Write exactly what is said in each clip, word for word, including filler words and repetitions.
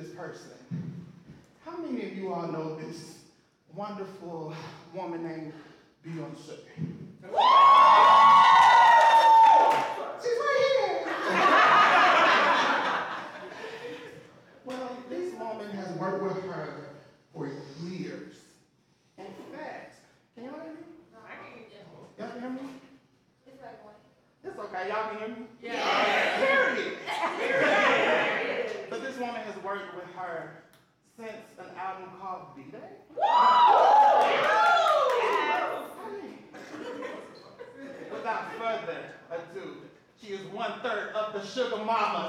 this person. How many of you all know this wonderful woman named Beyonce? She's right here. Well, this woman has worked with her for years. In fact, can y'all hear me? No, I can hear you. Y'all can hear me? It's like one. It's okay, y'all can hear me? Yeah. Yeah. Period. Period. But this woman has worked with her since an album called B-Day. Without further ado, she is one third of the Sugar Mamas.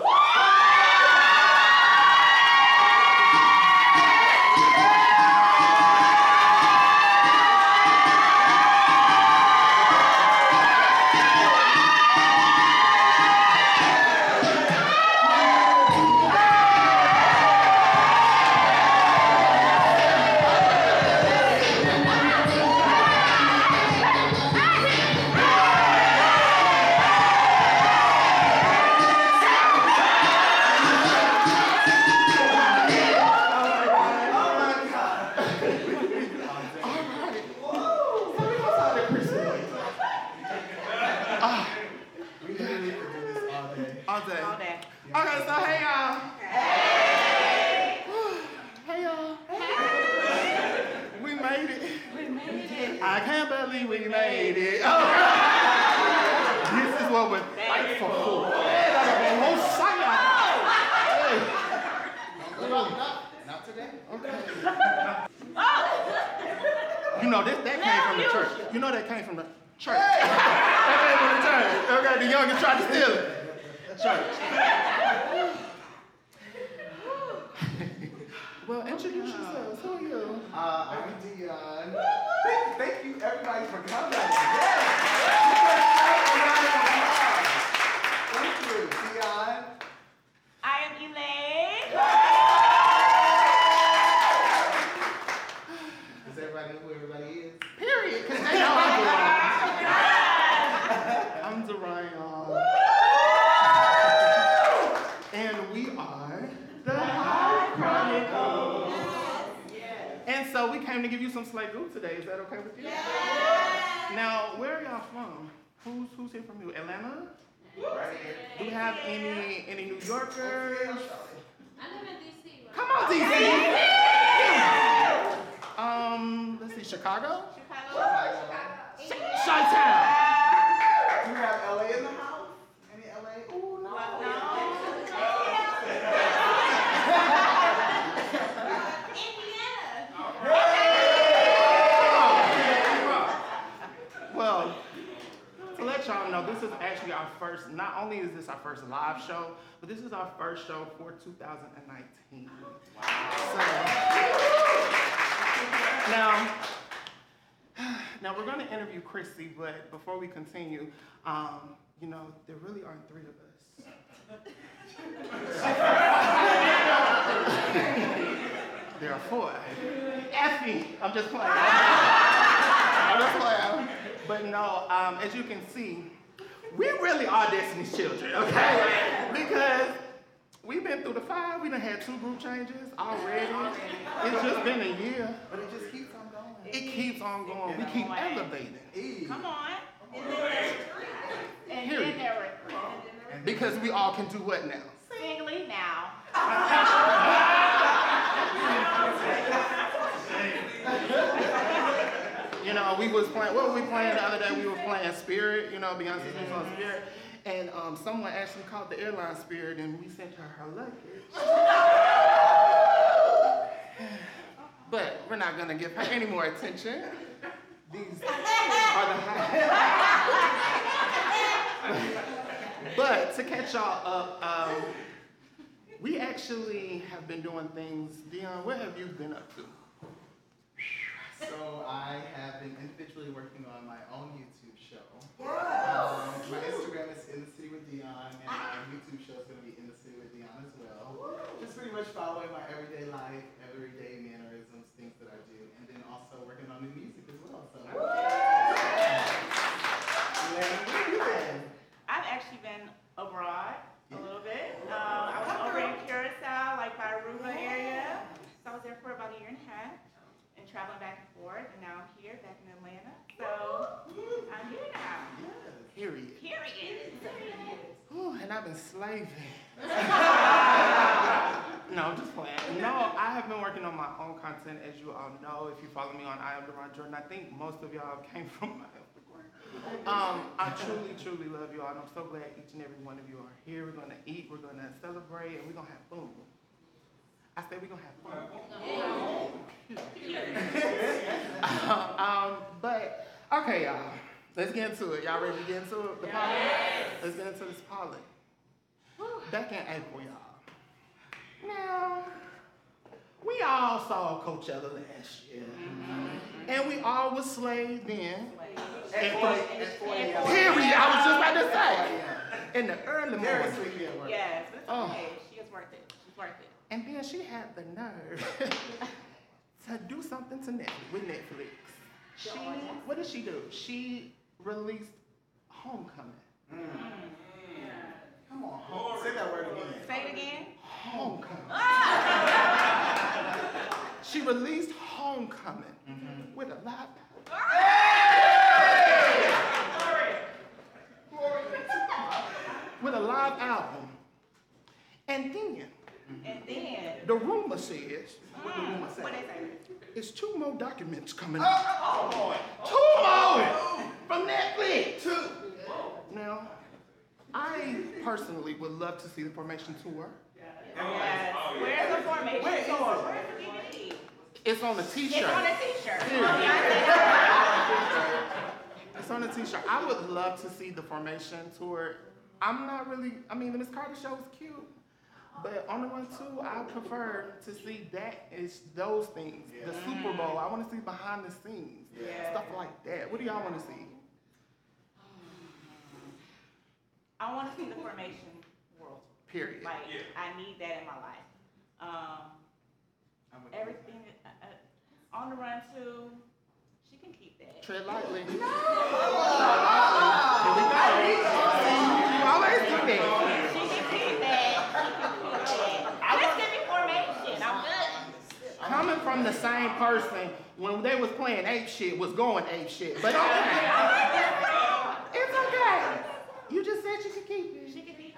You know, this, that came from the church. You know that came from the church. That came from the church. Okay, the youngest tried to steal it. Church. Well, introduce yourselves. Who are you? Uh, I'm Dion. Thank, thank you, everybody, for coming. Yeah. Thank you, Dion. I am Elaine. Does everybody know who everybody is? Period. Because they know I'm Dorian. I'm Dorian. And we are the Hive Chronicles. Yes. And so we came to give you some Slay Goo today. Is that okay with you? Yes. Now, where are y'all from? Who's who's here from you? Atlanta? Right here. Do we have any any New Yorkers? I live in D C. Right? Come on, D C. Um, let's see, Chicago? Chicago. Chicago. Chi-Town. Do you have L A in the house? Any L A? Ooh, no. No. Well, to let y'all know, this is actually our first, not only is this our first live show, but this is our first show for two thousand nineteen. Wow. So, now, now we're going to interview Crissy, but before we continue, um, you know, there really aren't three of us. There are four. Effie, I'm just playing. I'm just playing. But no, um, as you can see, we really are Destiny's children, okay? Because we've been through the fire. We done had two group changes already. It's just been a year. But it just keeps on going. It keeps on going. We keep elevating. Come on. And then there's three. And then there were three. Because we all can do what now? Singly now. You know, we was playing, what were we playing the other day? We were playing Spirit, you know, Beyonce's new song Spirit. And um, someone actually called the airline Spirit and we sent her her luggage. But we're not gonna give her any more attention. These are the highlights. But to catch y'all up, um, we actually have been doing things. Dion, what have you been up to? So I have been individually working on my own YouTube show. Um, my Instagram is In the City with Dion, and my YouTube show is going to be In the City with Dion as well. Just pretty much following my everyday life, everyday mannerisms, things that I do, and then also working on new music as well. So, yeah, where have you been? I've actually been abroad a little bit. Um, I was over in Curacao, like by Aruba area. I've been slaving. No, I'm just playing. No, I have been working on my own content, as you all know. If you follow me on I Am Deron Jordan, I think most of y'all came from my Instagram. Um, I truly, truly love you all, and I'm so glad each and every one of you are here. We're gonna eat, we're gonna celebrate, and we're gonna have food. I said we're gonna have food. um, but okay, y'all. Let's get into it. Y'all ready to get into it? The Yes. pollen? Let's get into this pollen. Back in April, y'all. Now, we all saw Coachella last year. Mm-hmm. And we all was slaved in. At forty, Period. I was just about to say. In the early Very morning. sweet at work. Yes, but it's Oh. okay. She is worth it. She's worth it. And then she had the nerve to do something to Netflix with Netflix. She, what did she do? She released Homecoming. Mm. Come on, home. Say that word again. Say it again. Homecoming. She released Homecoming mm-hmm. with a live with a live album. And then And then the rumor says What the woman say? what they say? it's two more documents coming Oh, out. oh, boy. Two more from Netflix. Two. Now, I personally would love to see the Formation tour. Yes. Where's the formation? Where is it? Where's the D V D? It's on the t-shirt. It's on a t-shirt. It's on a t-shirt. I would love to see the Formation tour. I'm not really, I mean, the Miss Carter show is cute, but on the run too, I prefer to see that is those things. Yeah. The Super Bowl, I want to see behind the scenes, Yeah. stuff like that. What do y'all want to see? I want to see the formation world. Period. Like, I need that in my life. Um, I'm with everything uh, uh, on the run too. She can keep that. Tread lightly. No. Here we go. You always do that. She can keep that. She can keep that. Just give me formation. I'm good. Coming from the same person when they was playing ape shit was going ape shit, but okay. It's okay. You just said you could keep it. She can keep it.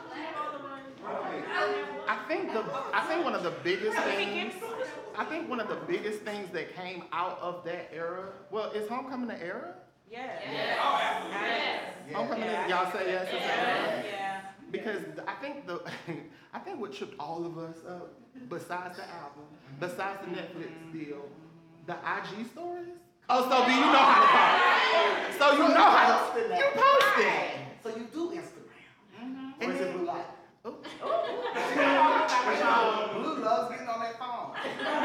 I think the I think one of the biggest things I think one of the biggest things that came out of that era. Well, is Homecoming an era? Yes. Yes. Homecoming, Yeah. is, y'all say yes. It's an era? Yeah. Because I think the I think what tripped all of us up, besides the album, besides the Netflix deal, the I G stories. Oh, so do you know how to post? So you know how to you post it. So you do Instagram. Mm-hmm. Or is it Blue Light? Oh. Blue loves getting on that phone.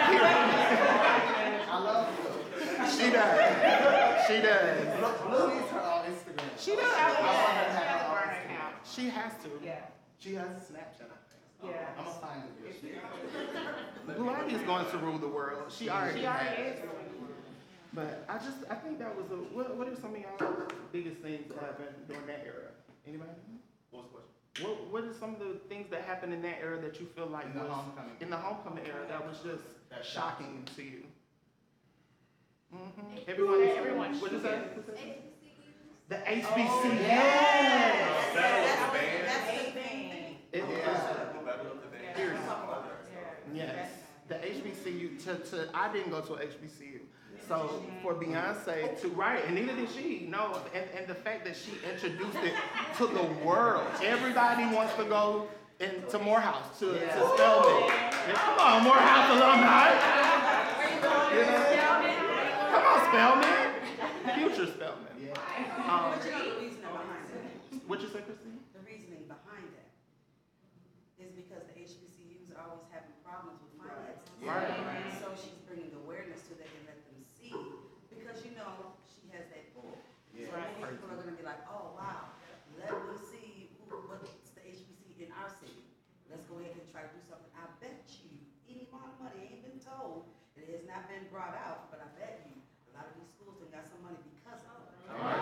I love Blue. She does. She does. Blue, Blue needs her on Instagram. She does. I want her to have her on Burner Instagram. account. She has to. Yeah. She has a Snapchat, I think. Yeah. I'm gonna find it. Blue Ivy is going to rule the world. She already She already has. is. But I just, I think that was a, what, what are some of y'all's biggest things that happened during that era? Anybody? What's the question? What, what are some of the things that happened in that era that you feel like In the was, Homecoming. in the Homecoming era that was just That shocking to you? Mm-hmm. Everyone, Everyone what you say? The H B C U. Oh, yes. That's the thing. It was, Yeah. yes. The H B C U, to, to, I didn't go to a H B C U. So for Beyonce to, right, and neither did she, no, and, and the fact that she introduced it to the world. Everybody wants to go into Morehouse, to, to Spelman. Yeah, come on, Morehouse alumni. Yeah. Come on, Spelman. Future Spelman. Yeah. Um, But you know the reasoning behind that? what you say, Christine? The reasoning behind that is because the H B C Us are always having problems with finances. Right. So she's bringing awareness to that and let them see, because you know, she has that pull. Yeah. So many people are gonna be like, oh, wow, let me see who- what's the H B C in our city. Let's go ahead and try to do something. I bet you, any amount of money ain't been told, it has not been brought out, but I bet you, a lot of these schools have got some money because of it.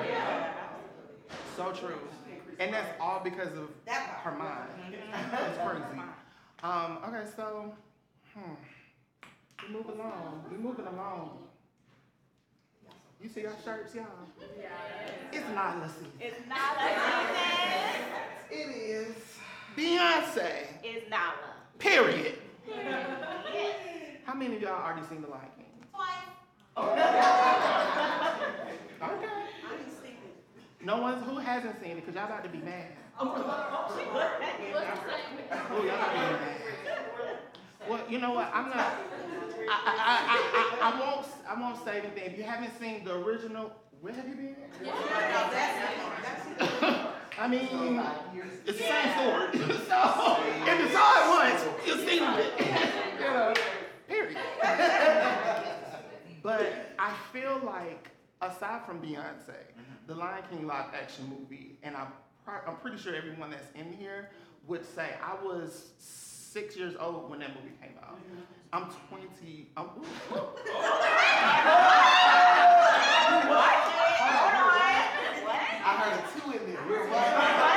So true. And that's all because of That her part. mind. It's crazy. Um, okay, so, hmm. We moving along. We moving along. You see our shirts, y'all? Yeah. It's Nyla season. It's Nala season. It is. Beyonce. It's Nala. Period. Yes. How many of y'all already seen The Lion King? Twice. Okay. I didn't see it. No one who hasn't seen it, because y'all about to be mad. What's the same? Oh, y'all about to be mad. Well, you know what? I'm not. I, I, I, I, I won't. I won't say anything. If you haven't seen the original, where have you been? No, that's it. That's it. I mean, it's the same story. So if you saw it once, you've seen it. You know, period. But I feel like, aside from Beyonce, the Lion King live action movie, and I'm I'm pretty sure everyone that's in here would say I was six years old when that movie came out. I'm twenty. I'm, What? I heard a two in there. We're one.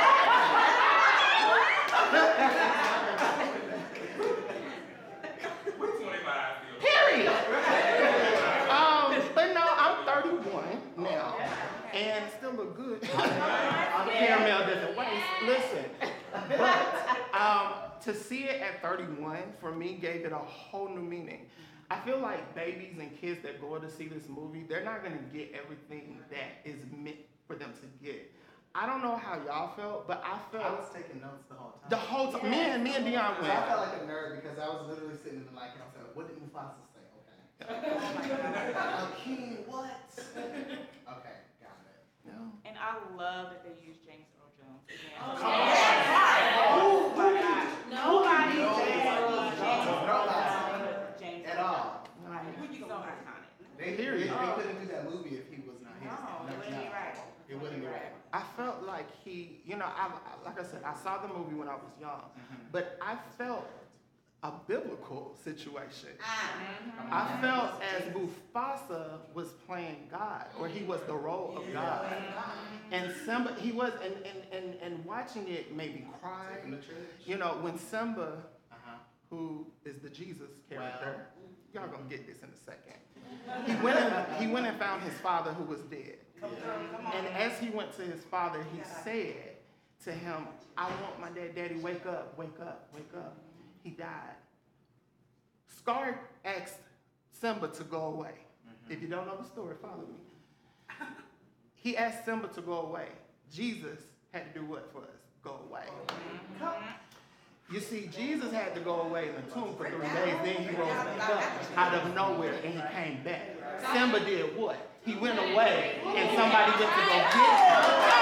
We're twenty-five still. Period. um, but no, I'm thirty-one now, and still look good. Caramel doesn't waste. Listen, but um, to see it at thirty-one for me gave it a whole new meaning. I feel like babies and kids that go to see this movie, they're not gonna get everything that is meant for them to get. I don't know how y'all felt, but I felt I was taking notes the whole time. the whole time. Me and me and Dion So went. I felt like a nerd because I was literally sitting in the like and I was like, what did Mufasa say? Okay. A king, what? Okay, got it. No. And I love that they use James Earl Jones again. Oh, Oh, yes. oh my God. Nobody No. said James Earl Nobody. Jones. James At Earl all. Jones. Like, so iconic. They, Hear they, you. they couldn't do that movie if he was not here. No, it wouldn't be right. It wouldn't be right. I felt like he, you know, I, I, like I said, I saw the movie when I was young, but I felt a biblical situation. I felt as Mufasa was playing God, or he was the role of God. And Simba, he was, and, and, and, and watching it made me cry. You know, when Simba, who is the Jesus character, y'all gonna get this in a second. He went and, he went and found his father who was dead. And as he went to his father, he said to him, I want my dad, Daddy, wake up, wake up, wake up. He died. Scar asked Simba to go away. If you don't know the story, follow me. He asked Simba to go away. Jesus had to do what for us? Go away. You see, Jesus had to go away in the tomb for three days. Then he rose back up out of nowhere and he came back. Simba did what? He went away and somebody went to go get him.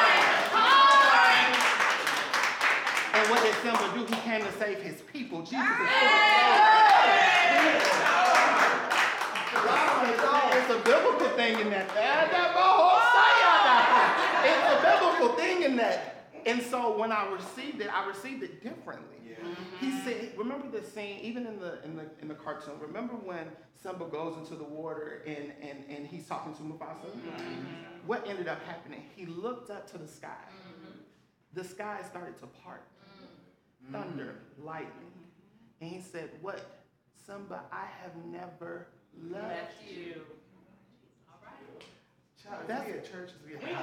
And what did Simba do? He came to save his people. Jesus is It's a biblical thing in that. It's a biblical thing in that. And so when I received it, I received it differently. Yeah. He said, remember the scene, even in the in the in the cartoon, remember when Simba goes into the water and, and, and he's talking to Mufasa? Mm-hmm. What ended up happening? He looked up to the sky. Mm-hmm. The sky started to part. Mm-hmm. Thunder, lightning. And he said, what? Simba, I have never left, left you. All right. Child, that's at churches we have.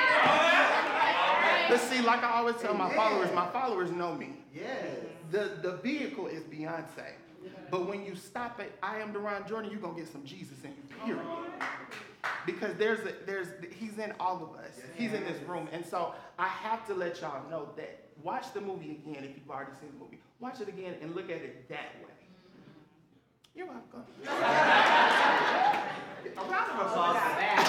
But see, like I always tell my followers, my followers know me. Yes. The the vehicle is Beyonce. But when you stop at I Am Deron Jordan, you're gonna get some Jesus in you, period. Because there's a, there's he's in all of us. He's in this room. And so I have to let y'all know that watch the movie again if you've already seen the movie. Watch it again and look at it that way. You're welcome. A round of applause for that.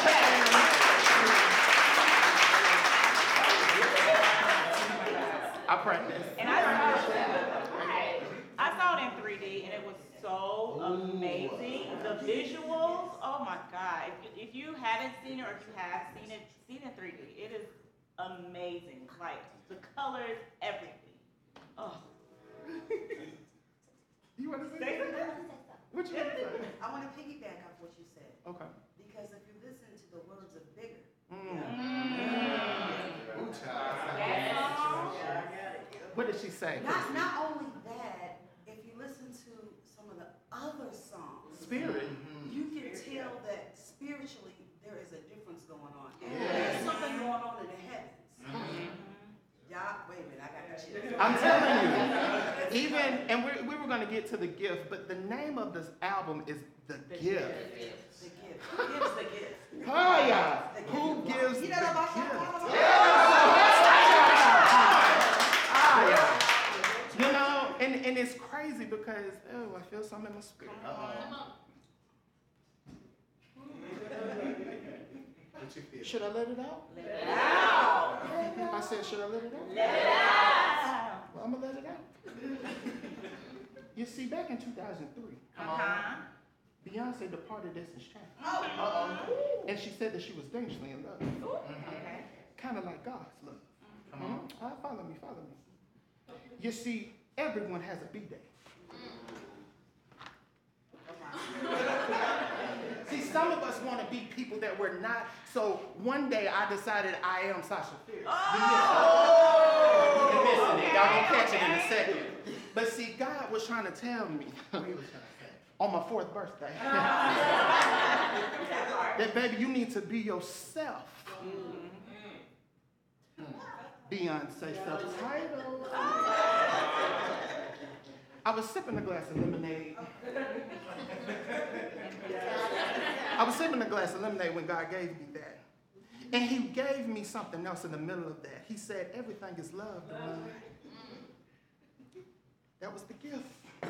I practice. And I saw it, I saw it in three D and it was so amazing. The visuals, oh my God. If, if you haven't seen it or if you have seen it, see it in three D. It is amazing. Like the colors, everything. Oh. You want to say Say something? What you want to say? I want to piggyback off what you said. Okay. Because if you listen to the words of Bigger, Mm. Ooh, child. What did she say? not not only that, if you listen to some of the other songs, Spirit. you can tell that spiritually there is there's a difference going on. Yeah. There's something going on in the heavens. Mhm. Y'all, wait a minute, I got that shit. I'm telling you, even, and we we were going to get to the gift, but the name of this album is The, The Gift. gift. The gift. Who gives the gift? Hiya. The gift. Who gives the You gift? know about that? Hiya. You know, and, and it's crazy because, oh, I feel something in my spirit. Uh-oh. What you feel? Should I let it out? Let it out. I said, should I let it out? Let it out. Well, I'm going to let it out. You see, back in two thousand three, Uh-huh. Beyonce departed Destiny's Child. Uh-oh. And she said that she was dangerously in love. Okay. Kind of like God's love. Come on. Mhm. Uh, follow me, follow me. You see, everyone has a B-day. See, some of us want to be people that we're not. So one day I decided I am Sasha Fierce. Oh! You're missing it. Y'all gonna Okay, catch it in a okay. second. But see, God was trying to tell me What he was trying to say? on my fourth birthday that, baby, you need to be yourself. Beyonce subtitle. I was sipping a glass of lemonade. I was sipping a glass of lemonade when God gave me that. And he gave me something else in the middle of that. He said, everything is love, Devon. That was the gift.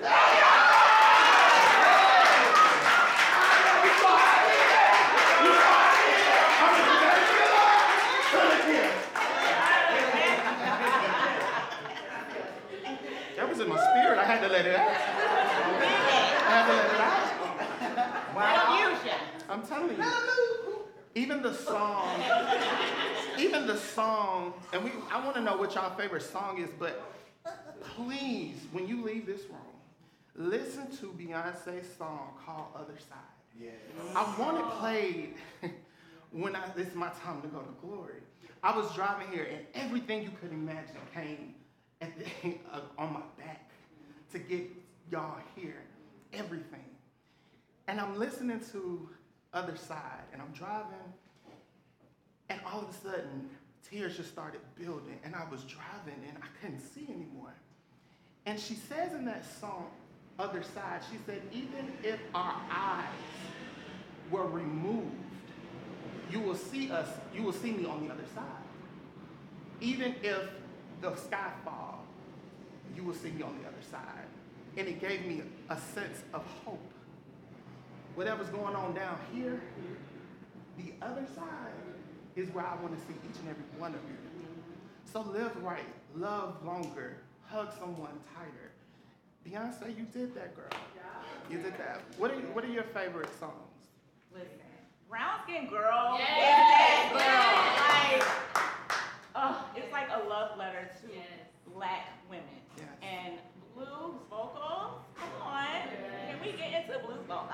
That was in my spirit. I had to let it out. I had to let it out. Wow. I'm telling you. Even the song, even the song, and we I want to know what y'all favorite song is, but please, when you leave this room, listen to Beyonce's song called Other Side. Yeah. I want it played when I, it's my time to go to glory. I was driving here and everything you could imagine came at the, uh, on my back to get y'all here, everything. And I'm listening to Other Side and I'm driving and all of a sudden tears just started building and I was driving and I couldn't see anymore. And she says in that song, Other Side, she said, even if our eyes were removed, you will see us, you will see me on the other side. Even if the sky fall, you will see me on the other side. And it gave me a sense of hope. Whatever's going on down here, the other side is where I want to see each and every one of you. So live right, love longer, hug someone tighter. Beyonce, you did that, girl. You did that. What are, what are your favorite songs? Listen, brown skin girl Yes. is that girl. Like, uh, it's like a love letter to Yes. black women. Yes. And blues vocals, come on. Can we get into blues vocals?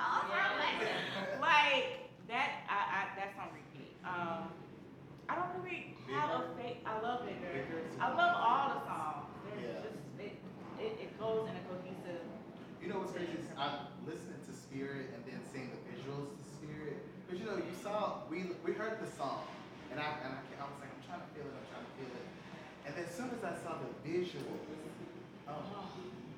Like, that, I, I, that's on repeat. Um, I don't really have a fake, I love Bigger. I love all the songs. There's Yeah. just, it, it, it goes in a cohesive. You know what's crazy is I'm listening to Spirit and then seeing the visuals to Spirit. Because you know, you saw, we we heard the song, and I and I, I was like, I'm trying to feel it, I'm trying to feel it. And then as soon as I saw the visuals, oh.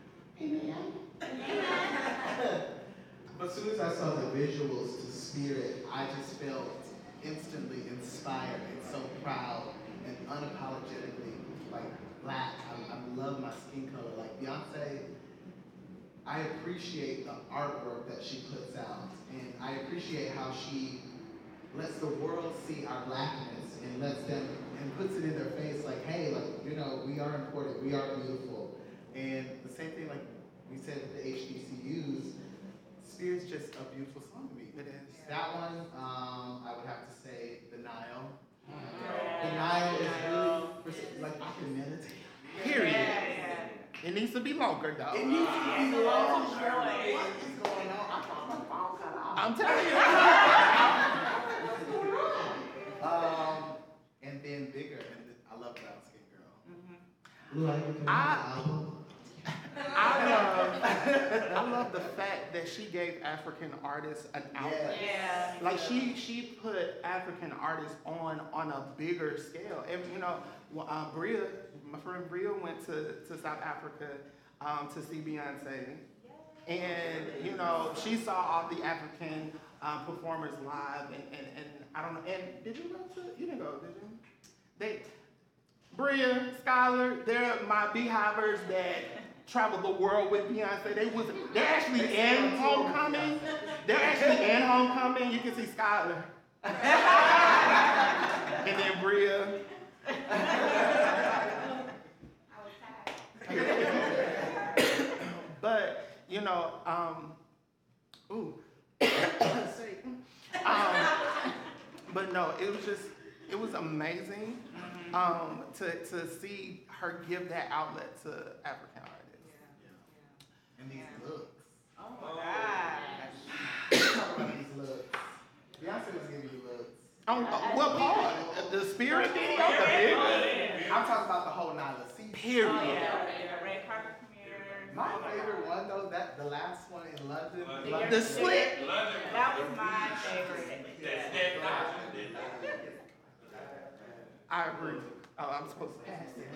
But as soon as I saw the visuals to Spirit, I just felt instantly inspired and so proud and unapologetically like black. I, I love my skin color. Like Beyonce, I appreciate the artwork that she puts out, and I appreciate how she lets the world see our blackness and lets them and puts it in their face like, hey, like, you know, we are important, we are beautiful. And the same thing like we said with the H B C Us, Spirit's just a beautiful song to me. It is. That one, um, I would have to say the Nile. The Nile is really, for, like, I can meditate. Period. Yeah. It needs to be longer, though. It needs to be It's a lot of longer. joy. What is going on? I thought my phone cut off. I'm telling you. Um, and then Bigger, and the, I love Brown Skin Girl. Mhm. Blue, I can I- I love. I love the fact that she gave African artists an outlet. Yeah. Like she she put African artists on on a bigger scale. And you know, uh, Bria, my friend Bria went to, to South Africa um, to see Beyonce. And you know, she saw all the African um, performers live, and, and, and I don't know. And did you go to? You didn't go, did you? They, Bria, Skylar, they're my beehivers that travel the world with Beyonce. They was they're actually in Homecoming. They're actually in Homecoming. You can see Skylar, and then Bria. But you know, um, ooh, um, but no, it was just, it was amazing um, to to see her give that outlet to African artists. Yeah. And these looks. Oh my gosh. Talk about these looks. Beyonce was giving you looks. On uh, what part? The spirit video? The video? I'm talking about the whole Nyla C. Period. Oh yeah, the red carpet premiere. My favorite one though, that the last one in London. London. The slit. That was my favorite. I agree. Oh, I'm supposed to pass it.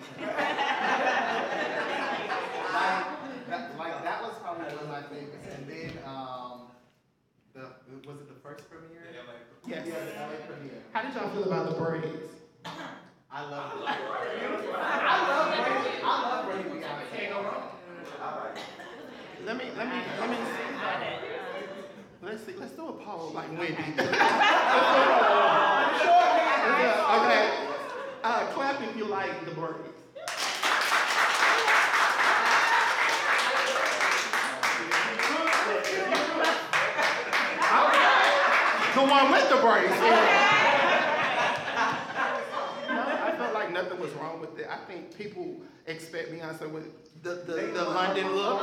like, that, like that was probably one of my favorites. And then um, the was it the first premiere? Yes. Yeah, the L A premiere. How did y'all feel about the braids? I love it. I love Brady. I love Brady Beyonce. Can't go wrong. Let me, let me, let me see. Let's see, let's do a poll like Wendy. Okay. Uh, clap if you like the braids. The one with the braids. I felt like nothing was wrong with it. I think people expect Beyonce with the, the, the London look.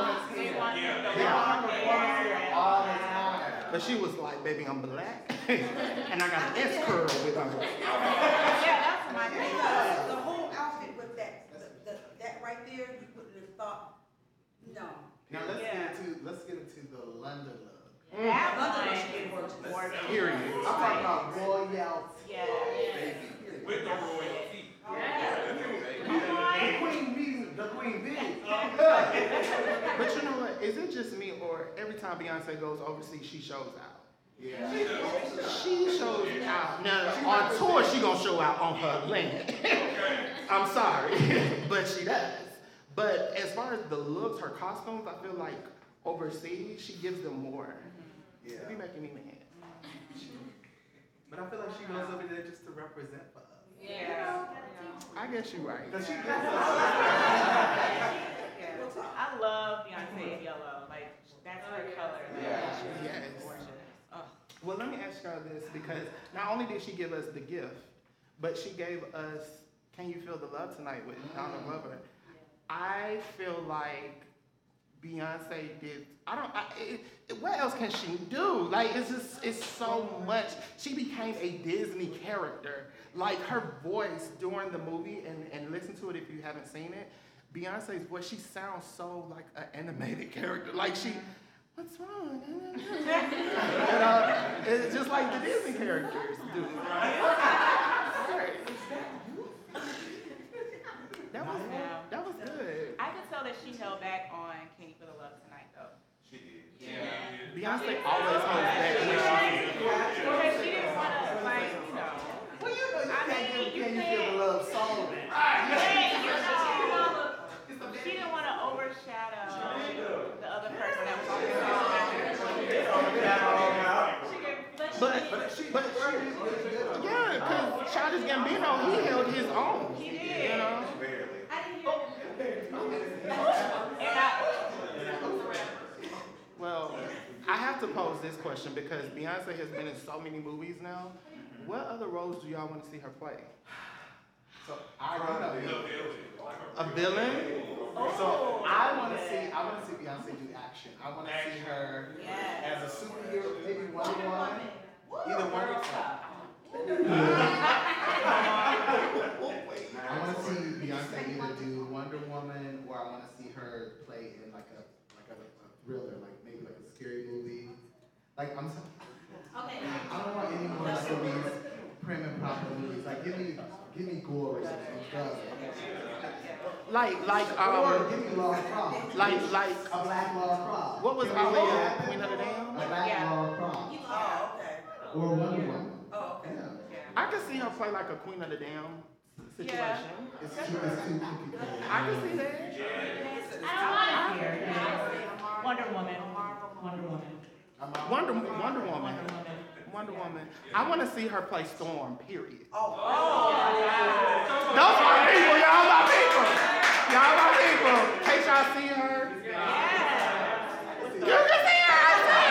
Yeah. All the time. But she was like, baby, I'm black. And I got an S curl with her. Yeah, that's my favorite. The whole outfit with that, the, the, that right there, you wouldn't have thought, no. Now let's Yeah. get into let's get into the London look. That London one was is gorgeous. gorgeous. Period. I'm talking about royalty. Yeah. With the royalty. The queen bee, the queen bee. But you know what? Is it just me, or every time Beyonce goes overseas, she shows out? Yeah. She shows out. Now, on tour, she gonna show out on her land. I'm sorry, but she does. But as far as the looks, her costumes, I feel like overseas, she gives them more. Yeah. It be making me mad. But I feel like she goes over there just to represent for us. Yeah. I guess you're right. Cause she gives us. I love Beyonce in yellow. Like, that's her color. Like, Yeah. she's Yes. gorgeous. Oh. Well, let me ask y'all this, because not only did she give us the gift, but she gave us Can You Feel the Love Tonight with Donald Glover. I feel like Beyonce did, I don't, I, it, it, what else can she do? Like, it's just, it's so much. She became a Disney character. Like, her voice during the movie, and, and listen to it if you haven't seen it, Beyonce's voice, she sounds so like an animated character. Like, she, what's wrong? You know, it's just like the Disney characters do. That was, that was good. I could tell that she held back on Can You Feel the Love Tonight, though. She did. Yeah. Beyonce always holds back when Because she didn't want to, like, you know. Well, you know you I can't mean, give you Can You can't. Feel the Love song. Yeah, you know, she didn't want to overshadow the other person that was on the song. But, but, she, but she, yeah, because Childish Gambino, he held his own. He did. You know? And I, Well, I have to pose this question because Beyonce has been in so many movies now. What other roles do y'all want to see her play? So I already know. A villain? So I want to see, I want to see Beyonce do action. I want to see her yes. as a superhero, maybe Wonder Woman, either Wonder Woman. I want to see Beyonce either do Wonder Woman, or I want to see her play in like a like a, a Like, I'm sorry. Okay. I don't want any more like of these prim and proper movies. Like, give me, give me gore or something. Drugs. Like, like, Or um, give me Laura Croft. like, like, A black Laura Croft. what was Can we Ali, do uh, that? Queen of the Dam? A black Yeah. Laura Croft. Oh, okay. Or Wonder Woman. Oh, okay. Yeah. I could see her play like a Queen of the Dam situation. It's too, it's too complicated. I can see that. I don't want to hear. Wonder Woman. Wonder Woman. Wonder, Wonder Woman. Wonder Woman. I want to see her play Storm, period. Oh, Those my people, y'all my people. Y'all my people. Can't y'all see her? You can see her.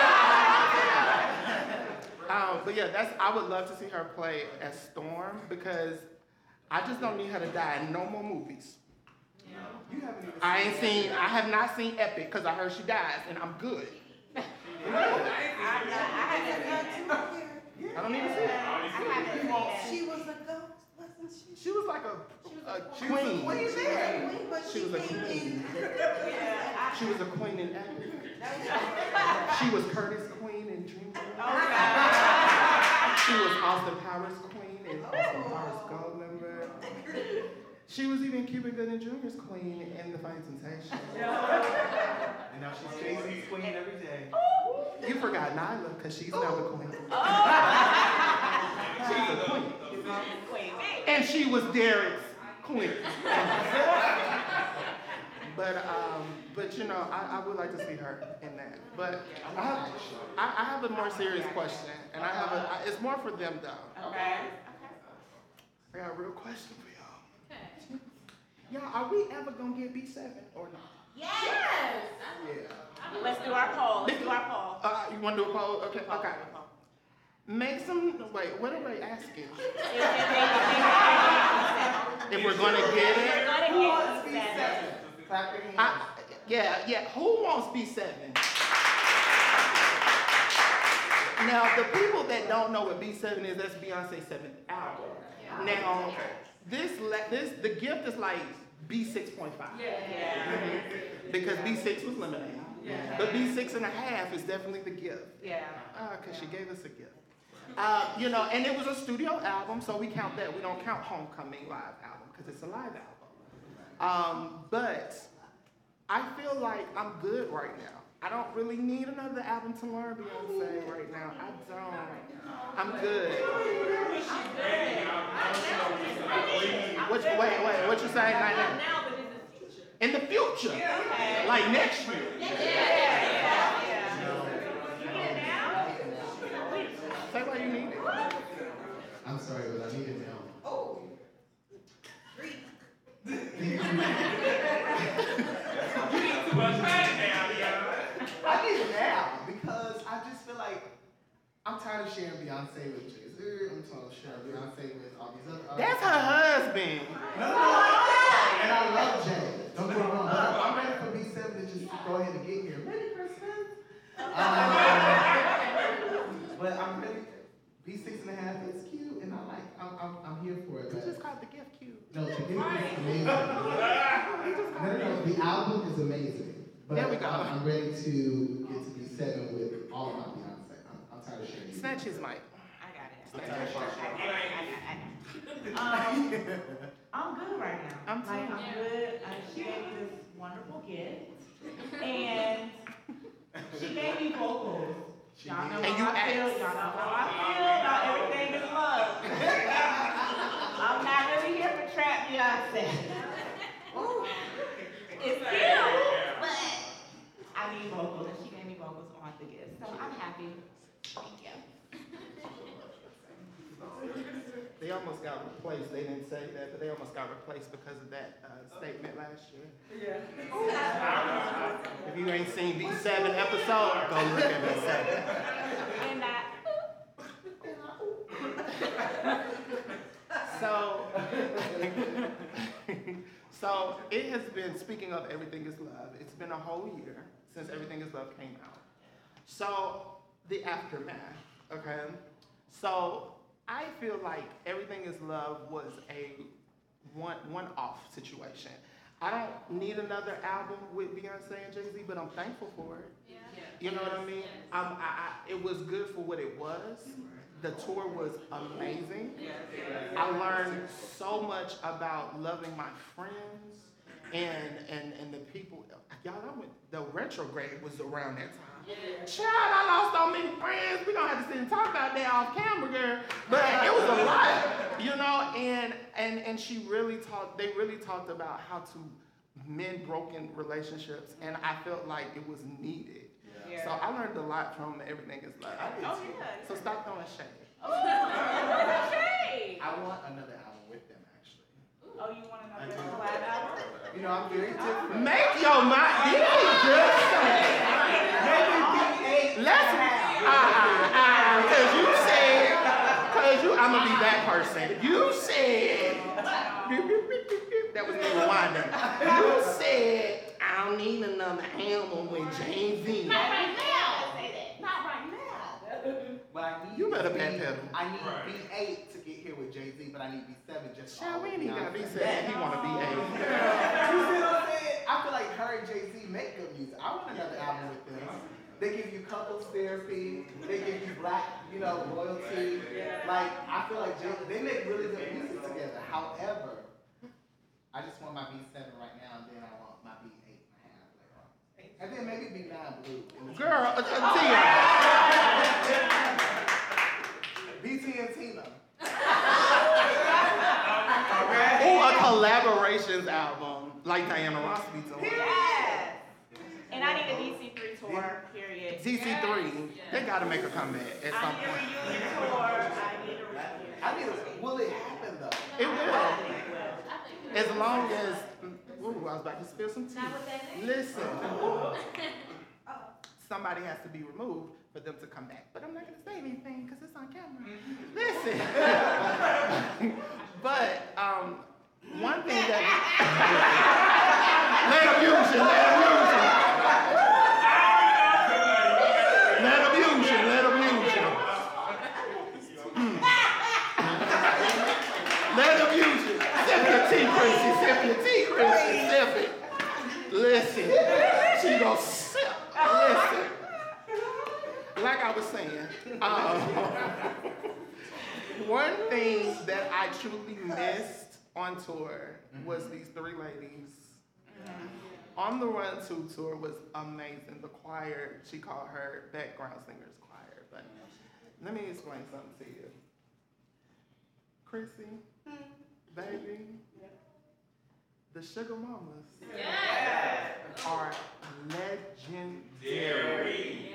Um, but yeah, that's. I would love to see her play as Storm because I just don't need her to die in no more movies. You haven't even I ain't seen. I have not seen Epic because I heard she dies, and I'm good. I haven't I don't need to see it. she was a ghost, wasn't she? She was like a, a She was a queen. queen. Yeah, but She she was a came queen. in. She was a queen in Epic. She was Curtis' queen in Dreamgirls. She was Austin Powers' queen in Austin Powers Goldmember. She was even Cuba Gooding Junior's queen in The Fine Temptation. And now she's Jay-Z's queen every day. You forgot Nyla because she's now the queen. She's a queen. And she was Derek's queen. But um, but you know, I, I would like to see her in that. But I have, I, I have a more serious question, and I have a. I, it's more for them though. Okay. I got a real question for y'all. Y'all, are we ever gonna get B seven or not? Yes. Yeah. Let's do our poll. Let's do our poll. Uh, you want to do a poll? Okay, okay. Make some. Wait, what are they asking? If we're gonna get it. Who wants B seven? Clap your hands. I, yeah, yeah. Who wants B seven? Now, the people that don't know what B seven is, that's Beyonce's seventh album. Now, this le- this the gift is like B six point five. Yeah. Because B six was limited. But B six and a half is definitely the gift. Yeah. Because she gave us a gift. Uh, you know, and it was a studio album, so we count that. We don't count Homecoming live album because it's a live album. Um, but I feel like I'm good right now. I don't really need another album to learn Beyonce right now. I don't. I'm good. What, wait, wait, what you saying right now? In the future. Like next year. Say why you need it. I'm sorry, but I need it now. Oh. I need it now because I just feel like I'm tired of sharing Beyonce with Jay-Z. I'm tired of sharing Beyonce with all these other artists. That's her husband. No, no, no. And I love Jay. Don't get me wrong. But I'm, I'm ready for B seven to just go ahead and get here. Merry Christmas. Um, but I'm ready. B six and a half is cute, and I like. I'm, I'm, I'm here for it. You But just called the gift cute. no, the gift is amazing. No, no, no. The album is amazing. But There we go. I'm, I'm ready to get to B seven with all of my Beyonce. I'm, I'm tired of sharing. Snatch his mic. I got it. I'm tired of sharing. Um, I'm good right now. I'm like, too. I'm good. Uh, she gave me this wonderful gift, and she gave me vocals. Y'all know And how you I feel. asked. Y'all know how I feel. Not everything is love. I'm not really here for trap Beyonce. It's cute, but I need vocals, and she gave me vocals on the gift, so I'm happy. Thank you. They almost got replaced. They didn't say that, but they almost got replaced because of that uh, statement last year. Yeah. If you ain't seen B seven episode, go look at B seven. And that. So, so it has been, speaking of Everything is Love, it's been a whole year since Everything is Love came out. So, the aftermath, okay? So, I feel like Everything is Love was a one, one-off situation. I don't need another album with Beyonce and Jay-Z, but I'm thankful for it. Yeah. You know what I mean? I'm, I, I, it was good for what it was. The tour was amazing. I learned so much about loving my friends and and and the people. Y'all, I went, the retrograde was around that time. Child, I lost so many friends. We gonna have to sit and talk about that off camera, girl. But it was a lot, you know. And and and she really talked. They really talked about how to mend broken relationships, and I felt like it was needed. Yeah. So I learned a lot from everything. It's like, I did Oh, too. yeah. So stop throwing shade. Oh, okay. I want another album with them, actually. Oh, you want I another do. collab album? You know, I'm very different. Make your mind. You just say. Maybe B eight. Let's. Uh uh uh. Cause you said. Cause you. I'm gonna be that person. You said. That was me rewinding. You said I don't need another album with Jay-Z. Not right now. Say that. Not right now. But I need You better B- backpedal. I need Right. B eight to get here with Jay-Z, but I need B seven just for Child, all we of ain't even got B Beyonce. seven. He wanna be eight. You see what I'm saying? I feel like her and Jay-Z make good music. I want another album with them. They give you couples therapy. They give you black, you know, royalty. Like, I feel like Jay- they make really good music together. However, I just want my B seven right now, and then I want my B eight and a half later on. And then maybe B nine blue. in the Girl, uh, uh, B T and Tina. Ooh, a collaborations album like Diana Ross be doing. Yes. And I need a D C three tour, period. D C three, they gotta make a comeback at I some need a point. reunion tour. I need a reunion. I need a, will it happen though? It will. I think As long as, ooh, I was about to spill some tea. Not with that name? Listen, somebody has to be removed for them to come back. But I'm not gonna say anything because it's on camera. Listen. But um, one thing that let them use you, let them use you. Let them use you, let them use you. Mm. Let them use you. Sip your tea, Crissy. Sip your tea, Crissy. Sip it. Listen. She gon' sip. Listen. Like I was saying, um, one thing that I truly missed on tour was these three ladies. On the Run two tour was amazing. The choir, she called her background singers choir. But let me explain something to you. Crissy, baby, the Sugar Mamas are legendary.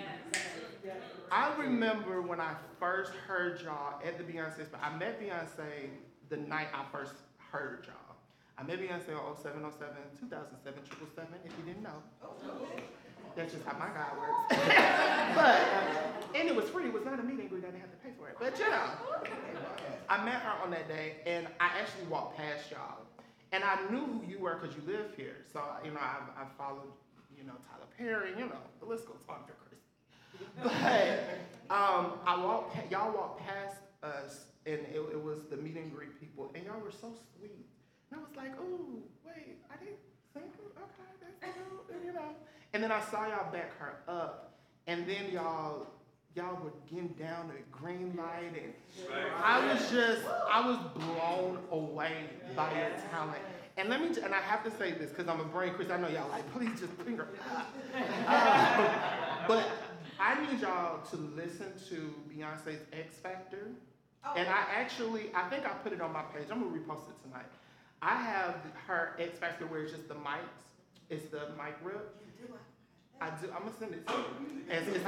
I remember when I first heard y'all at the Beyonce spot. I met Beyonce the night I first heard y'all. I met Beyonce on oh seven oh seven, two thousand seven, triple seven, if you didn't know. That's just how my guy works. But, and it was free. It was not a meeting. We didn't have to pay for it. But, you know, I met her on that day, and I actually walked past y'all. And I knew who you were because you live here. So, you know, I, I followed, you know, Tyler Perry, you know, the list goes on for Crissy. But um, I walked, y'all walked past us, and it, it was the meet and greet people, and y'all were so sweet. And I was like, ooh, wait, I didn't think, okay, that's cute, you know. And then I saw y'all back her up, and then y'all, y'all were getting down to green light, and I was just, I was blown away by your talent. And let me, and I have to say this, because I'm a brain Chris, I know y'all like, please just bring her up. Um, but I need y'all to listen to Beyonce's X Factor. And I actually, I think I put it on my page. I'm gonna repost it tonight. I have her X Factor where it's just the mics. It's the mic rip. I do, I'm gonna send it to you. It's, it's, the,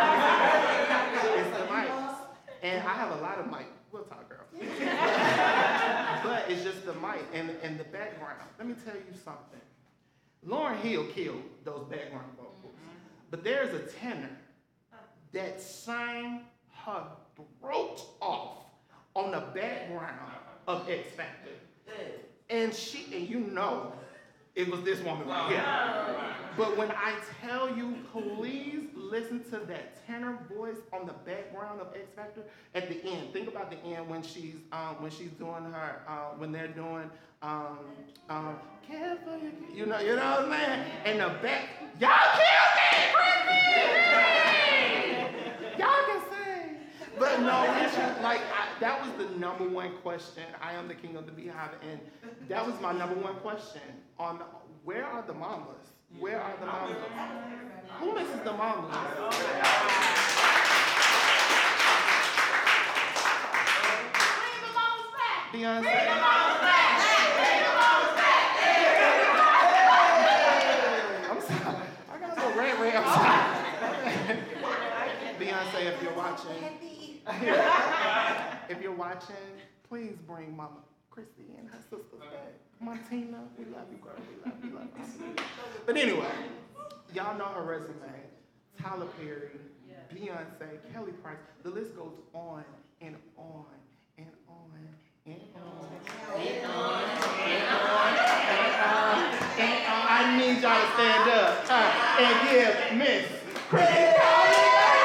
it's the mics. And I have a lot of mic, we'll talk, girl. But it's just the mic and, and the background. Let me tell you something. Lauryn Hill killed those background vocals. But there's a tenor that sang her throat off on the background of X Factor. And she, and you know, it was this woman right here. But when I tell you, please listen to that tenor voice on the background of X Factor at the end. Think about the end when she's um, when she's doing her uh, when they're doing um, um, care for you, you know, you know what I'm saying? And the back, y'all killed it, Crissy! Y'all As you, like, I, that was the number one question. I am the king of the Beehive, and that was my number one question. On the, where are the mamas? Where are the mamas? Who misses the mamas? Beyonce. Bring the mamas back. Bring the mamas back. I'm sorry. I got a little red red. I'm sorry. Beyonce, if you're watching, if you're watching, please bring Mama Crissy and her sisters back. Martina, we love you, girl. We love you, love you. But anyway, y'all know her resume. Tyler Perry, Beyonce, Kelly Price. The list goes on and on and on and on and on and on and on and on. I need y'all to stand up uh, and give Miss Crissy Collins.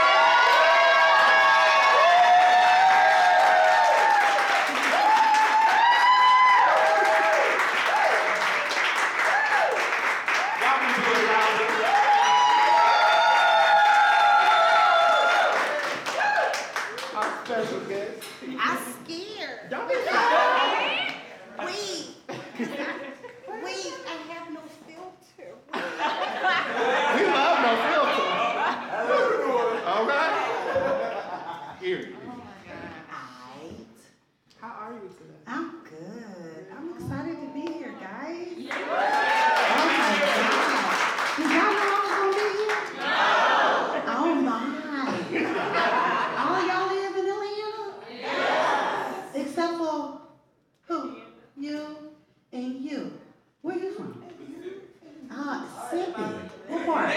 I'm scared. Don't be scared. Wait. Wait, I have no filter. We love no filter. All right? Here. Oh my God. How are you today? I'm good. I'm excited to be here, guys. Yeah. Oh my God. Did y'all know I was gonna be here? No. Oh my. All y'all live in Atlanta? Yes. Except for who? You and you. Where you from? Ah, Mississippi. What part?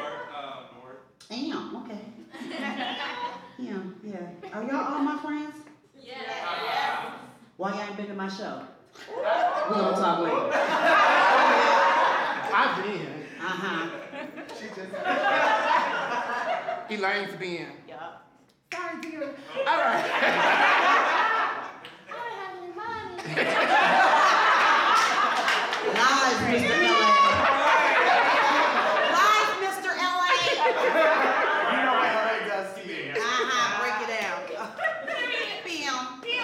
Damn, okay. Yeah, yeah. Are y'all all my friends? Yeah. Why y'all ain't been to my show? We're gonna talk later. I've been. Uh-huh. She just. Elaine's been. Yup. Sorry, dear. All right. I don't have any money. Live, Mister L A. Live, Mister L A. You know what L A does to me. Uh-huh, break it down. Bam.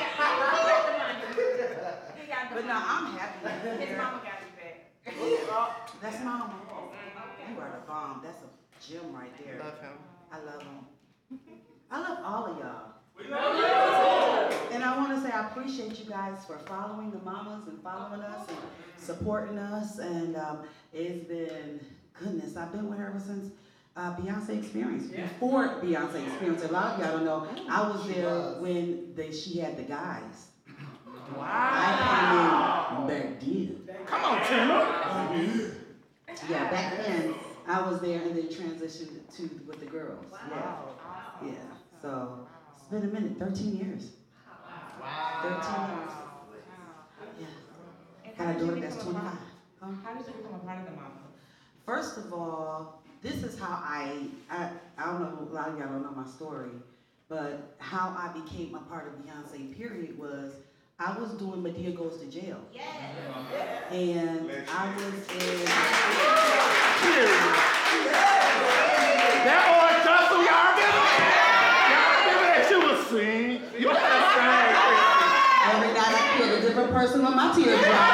But no, I'm happy to be His here. mama got you back. That's mama. You are the bomb. That's a gem right there. Love him. I love him. I love all of y'all. And I want to say I appreciate you guys for following the mamas and following us and supporting us. And um, it's been, goodness, I've been with her ever since uh, Beyonce Experience. Before Beyonce Experience. A lot of y'all don't know, I was there when they, she had the guys. Wow. I came in back then. Come on, Tim. Yeah, back then I was there and then transitioned to with the girls. Yeah. Yeah. So it's been a minute, thirteen years. Wow. thirteen years. Yeah. Got a daughter that's twenty-five. Huh? How did you become a part of the mama? First of all, this is how I, I, I don't know, a lot of y'all don't know my story, but how I became a part of Beyonce period was I was doing Medea Goes to Jail. Yeah. And I was in... That orange tussle, y'all remember? Y'all remember that you was sing? You gotta sing, Crissy. Every night I killed a different person with my teardrops.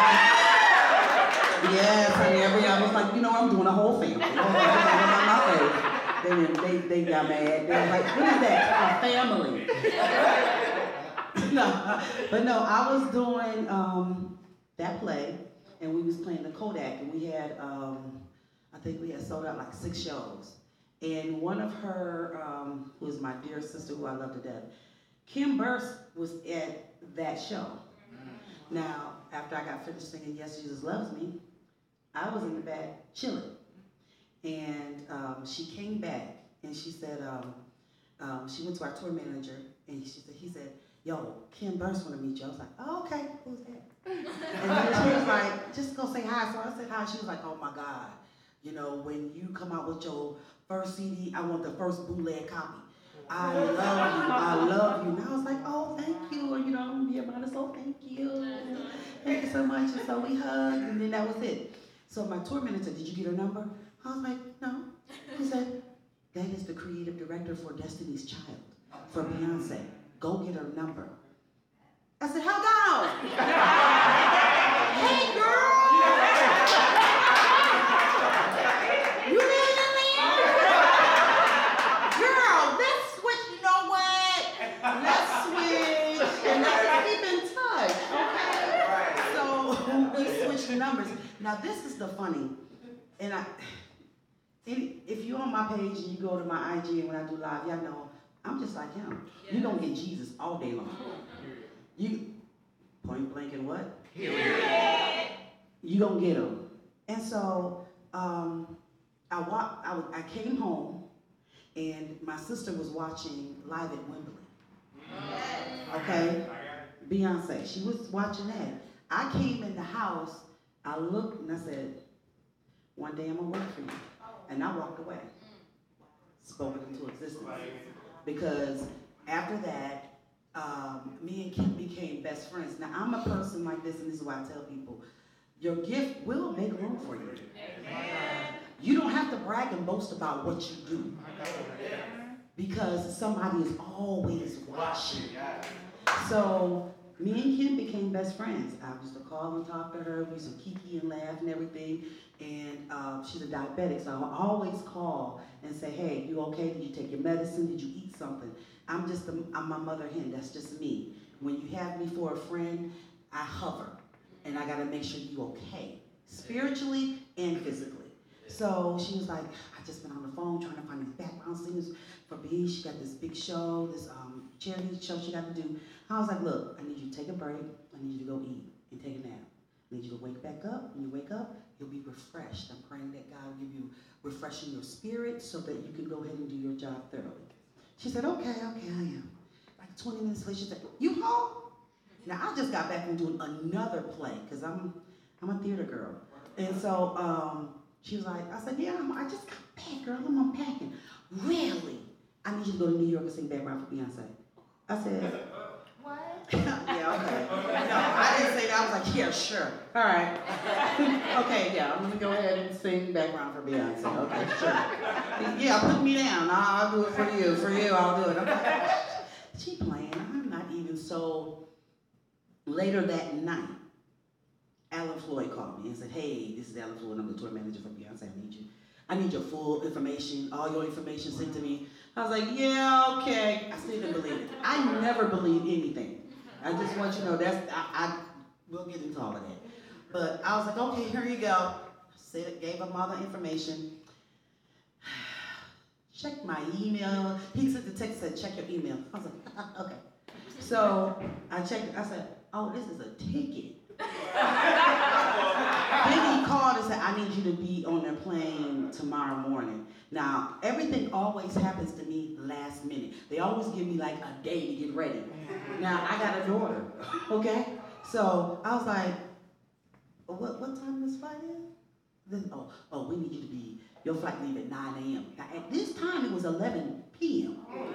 Yes, honey, every I was like, you know, I'm doing a whole family. I was like, on my face. They, they, they got mad. They were like, what is that? A family. No, but no, I was doing um, that play, and we was playing the Kodak, and we had, um, I think we had sold out like six shows. And one of her, um, who is my dear sister, who I love to death, Kim Burse was at that show. Now, after I got finished singing Yes, Jesus Loves Me, I was in the back chilling. And um, she came back, and she said, um, um, she went to our tour manager, and she said, he said, yo, Kim Burse want to meet you. I was like, oh, okay, who's that? And then she was like, just go say hi. So I said hi. She was like, oh my God. You know, when you come out with your first C D, I want the first bootleg copy. I love you, I love you. And I was like, oh, thank you. And you know, I'm gonna be about it, so thank you. Thank you so much. And so we hugged, and then that was it. So my tour manager said, did you get her number? I was like, no. He said, that is the creative director for Destiny's Child, for Beyonce. go get her number. I said, hold on. Hey, girl. You live in there? Girl, let's switch. You know what? Let's switch and let's keep in touch, okay? So we switched numbers. Now this is the funny, and I, if you're on my page and you go to my I G and when I do live, y'all know I'm just like him. You're gonna get Jesus all day long. You, point blank and what? Period. You gonna get him. And so, um, I, walked, I, I came home and my sister was watching Live at Wembley. Okay? Beyonce, she was watching that. I came in the house, I looked and I said, one day I'm gonna work for you. And I walked away. Spoke it into existence. Because after that, um, me and Kim became best friends. Now I'm a person like this, and this is why I tell people, your gift will make room for you. Amen. You don't have to brag and boast about what you do. Because somebody is always watching. So me and Kim became best friends. I used to call and talk to her. We used to kiki and laugh and everything. And um, she's a diabetic, so I will always call and say, hey, you okay? Did you take your medicine? Did you eat something? I'm just, a, I'm my mother hen. That's just me. When you have me for a friend, I hover. And I got to make sure you okay, spiritually and physically. So she was like, I just been on the phone trying to find these background singers for B. She got this big show, this um, charity show she got to do. I was like, look, I need you to take a break. I need you to go eat and take a nap. I need you to wake back up. When you wake up, you'll be refreshed. I'm praying that God will give you refreshing your spirit so that you can go ahead and do your job thoroughly. She said, okay, okay, I am. Like twenty minutes later, she said, you home? Now, I just got back from doing another play because I'm, I'm a theater girl. And so um, she was like, I said, yeah, I'm, I just got back, girl. I'm unpacking. Really? I need you to go to New York and sing background for Beyonce. I said, What? yeah, okay. No, I didn't say that. I was like, yeah, sure. All right. Okay, yeah, I'm going to go ahead and sing background for Beyonce. Okay, sure. Yeah, put me down. I'll, I'll do it for you. For you, I'll do it. I'm like, she playing. I'm not even so. Later that night, Alan Floyd called me and said, hey, this is Alan Floyd. I'm the tour manager for Beyonce. I need you. I need your full information, all your information sent to me. I was like, yeah, okay. I still didn't believe it. I never believe anything. I just want you to know that's, I, I we'll get into all of that. But I was like, okay, here you go. Said, gave him all the information. Check my email. He sent the text, said, check your email. I was like, okay. So I checked, I said, oh, this is a ticket. Then he called and said, I need you to be on their plane tomorrow morning. Now, everything always happens to me last minute. They always give me like a day to get ready. Now, I got a daughter, okay? So I was like, what, what time is flight is? Then, oh, oh, we need you to be, your flight leave at nine a.m. Now, at this time, it was eleven p.m.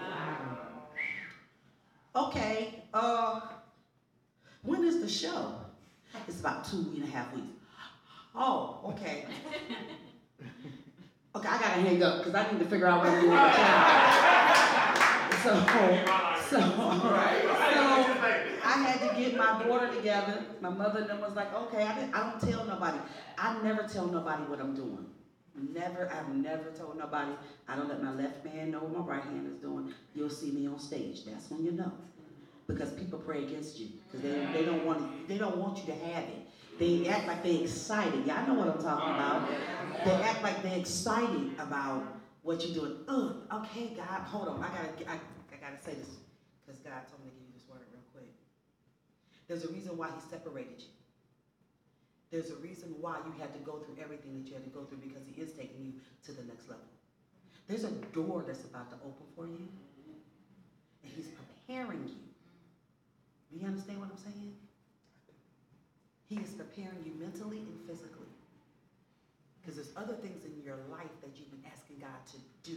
Okay, uh, when is the show? It's about two and a half weeks. Oh, okay. Okay, I gotta hang up because I need to figure out what to do with my child. So, so, so, I had to get my daughter together. My mother and them was like, okay, I, didn't, I don't tell nobody. I never tell nobody what I'm doing. Never, I've never told nobody. I don't let my left hand know what my right hand is doing. You'll see me on stage. That's when you know. Because people pray against you. Because they, they don't want it, they don't want you to have it. They act like they're excited. Y'all know what I'm talking about. They act like they're excited about what you're doing. Ugh, okay, God, hold on. I gotta I, I gotta say this. Because God told me to give you this word real quick. There's a reason why he separated you. There's a reason why you had to go through everything that you had to go through, because he is taking you to the next level. There's a door that's about to open for you, and he's preparing you. Do you understand what I'm saying? He is preparing you mentally and physically. Because there's other things in your life that you've been asking God to do.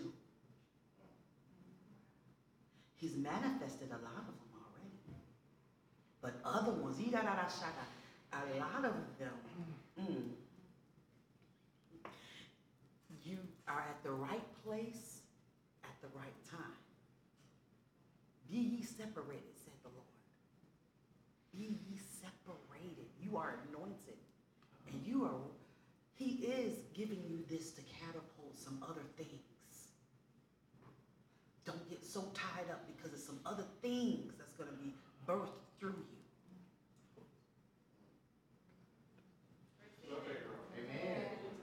He's manifested a lot of them already. But other ones, a lot of them, mm, you are at the right place at the right time. Be ye separated, said the Lord. Be ye separated. You are anointed. And you are, he is giving you this to catapult some other things. Don't get so tied up because of some other things that's going to be birthed through you. Amen.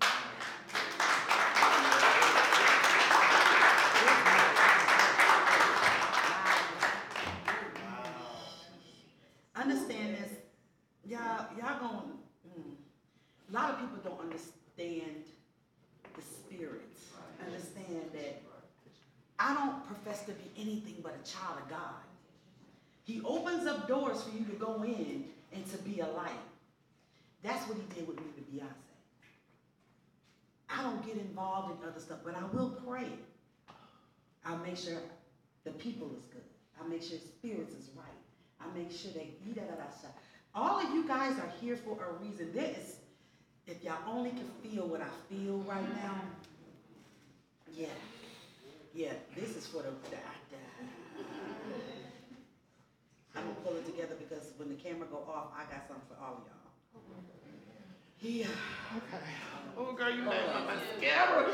Understand this, y'all, y'all going, mm, a lot of people don't understand the spirits. Understand that I don't profess to be anything but a child of God. He opens up doors for you to go in and to be a light. That's what he did with me with Beyonce. I don't get involved in other stuff, but I will pray. I'll make sure the people is good. I'll make sure spirits is right. I make sure that da da da da. All of you guys are here for a reason. There is, if y'all only can feel what I feel right now, yeah, yeah. This is for the. Da, da. I'm gonna pull it together because when the camera go off, I got something for all of y'all. Yeah. Okay. Oh, girl, you made my mascara.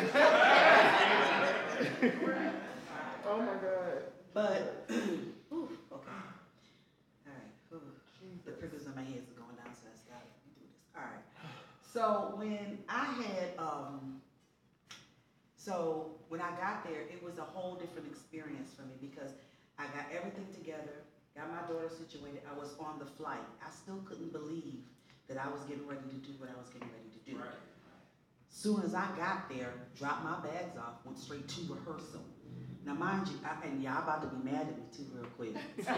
Oh, my God. But, ooh, okay. All right. Ooh, the prickles in my head is going down, so that's got to do this. All right. So when I had, um, so when I got there, it was a whole different experience for me because I got everything together, got my daughter situated. I was on the flight. I still couldn't believe that I was getting ready to do what I was getting ready to do. Right. Soon as I got there, dropped my bags off, went straight to rehearsal. Now mind you, I, and y'all about to be mad at me too real quick.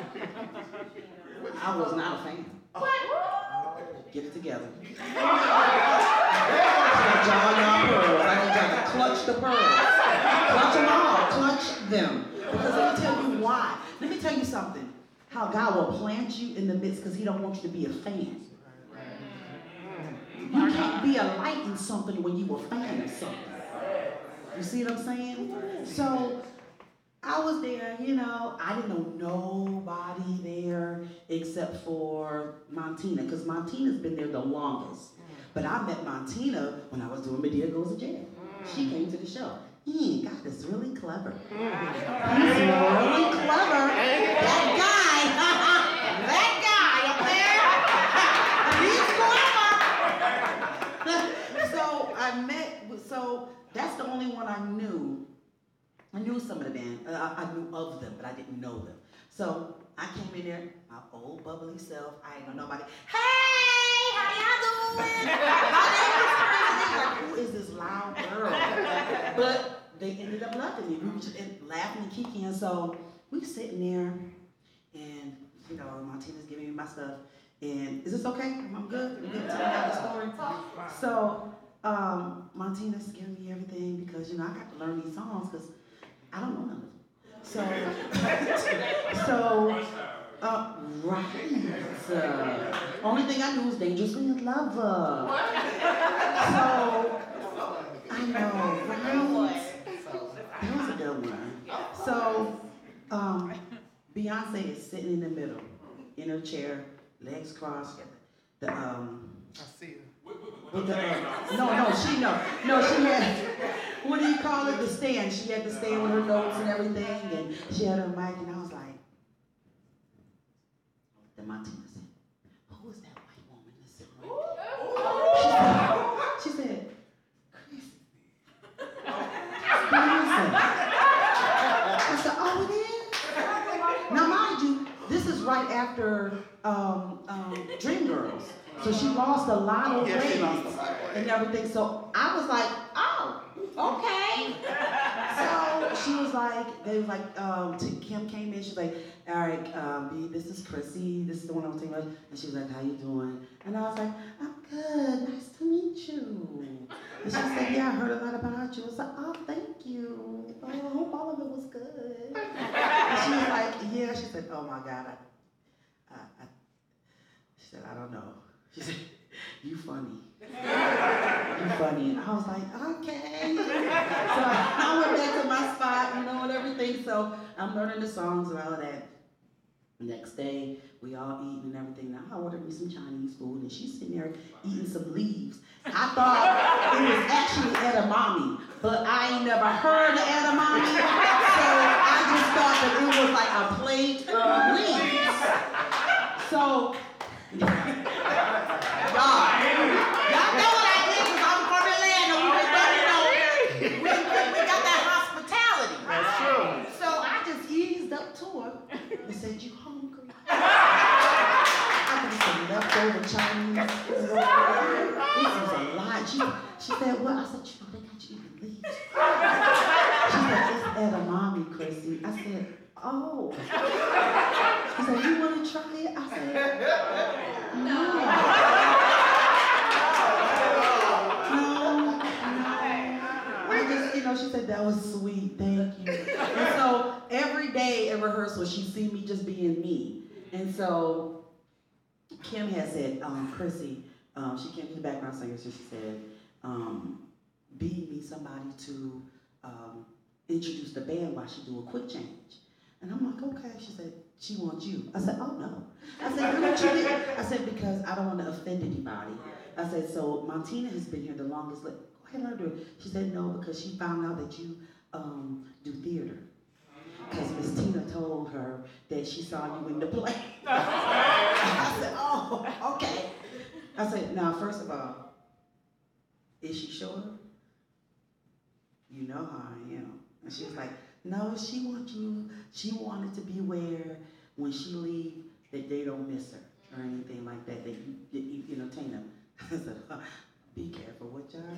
I was not a fan. What? Get it together. Y'all, y'all pearls. I need y'all to clutch the pearls. Clutch them all. Clutch them. Because let me tell you why. Let me tell you something. How God will plant you in the midst because he don't want you to be a fan. You can't be a light in something when you a fan of something. You see what I'm saying? So I was there, you know, I didn't know nobody there except for Montina, because Montina's been there the longest. But I met Montina when I was doing Medea Goes to Jail. She came to the show. Mm, God is really clever. He's really clever. That guy, that guy up there, he's clever. So I met, so that's the only one I knew. I knew some of the band, uh, I, I knew of them, but I didn't know them. So I came in there, my old bubbly self, I ain't know nobody. Hey, how y'all doing? My name is Crissy. Like, who is this loud girl? But they ended up loving me. We were just laughing and kicking, and so we sitting there, and you know, Martina's giving me my stuff. And is this okay? I'm good. I'm good. Tell me out the story. So um, Martina's giving me everything because you know I got to learn these songs because I don't know none of them. So, so, uh, right. Uh, only thing I knew was Dangerously in Love. So, I know, right? That was a good one. So, um, Beyonce is sitting in the middle, in her chair, legs crossed. The um. I see her. With the, uh, no, no, she no, no, she had. What do you call it? The stand. She had the stand with her notes and everything, and she had her mic, and I was like, then Martina said, "Who is that white woman that's sitting right there?" She said, she said, "Crissy." Beyonce. I said, "Oh, it is." Now, mind you, this is right after um, um, Dreamgirls. So she lost a lot of Yeah, she weight lost a lot of weight. and everything. So I was like, oh, okay. So she was like, they was like, um, T- Kim came in. She was like, all right, um, this is Crissy. This is the one I was talking about. And she was like, how you doing? And I was like, I'm good. Nice to meet you. And she said, yeah, I heard a lot about you. I was like, oh, thank you. Oh, I hope all of it was good. And she was like, yeah. She said, oh my God. I, I, I, she said, I don't know. She said, you funny. You funny. And I was like, okay. So I went back to my spot, you know, and everything. So I'm learning the songs and all of that. The next day, we all eat and everything. Now, I ordered me some Chinese food, and she's sitting there eating some leaves. I thought it was actually edamame, but I ain't never heard of edamame, so I just thought that it was like a plate of leaves. So, y'all, y'all know what I did because I'm from Atlanta. We, you know, we, we got that hospitality. That's true. So I just eased up to her and said, "You hungry?" I got some leftover Chinese food over there. This is a lot. She, she said, "Well," I said, "You know, they got you eating leaves." She said, "It's edamame, Crissy." I said, "Oh." She said, "You want to try it?" I said, "No." No, no. I just, you know, she said, "That was sweet, thank you." And so every day in rehearsal, she see me just being me. And so Kim had said, um, Crissy, um, she came to the background singer, so she said, um, "Be me somebody to um, introduce the band while she do a quick change." And I'm like, "Okay." She said, "She wants you." I said, "Oh no." I said, "You know what you did?" I said, "Because I don't want to offend anybody." I said, "So Montina has been here the longest. Let, go ahead and let her do it." She said, "No, because she found out that you um, do theater. Because Miss Tina told her that she saw you in the play." I said, "Oh, okay." I said, "Now, first of all, is she sure? You know how I am." And she was like, "No, she wants you, she wanted to be aware when she leave that they don't miss her or anything like that, that you, that you entertain them." I said, uh, "Be careful what y'all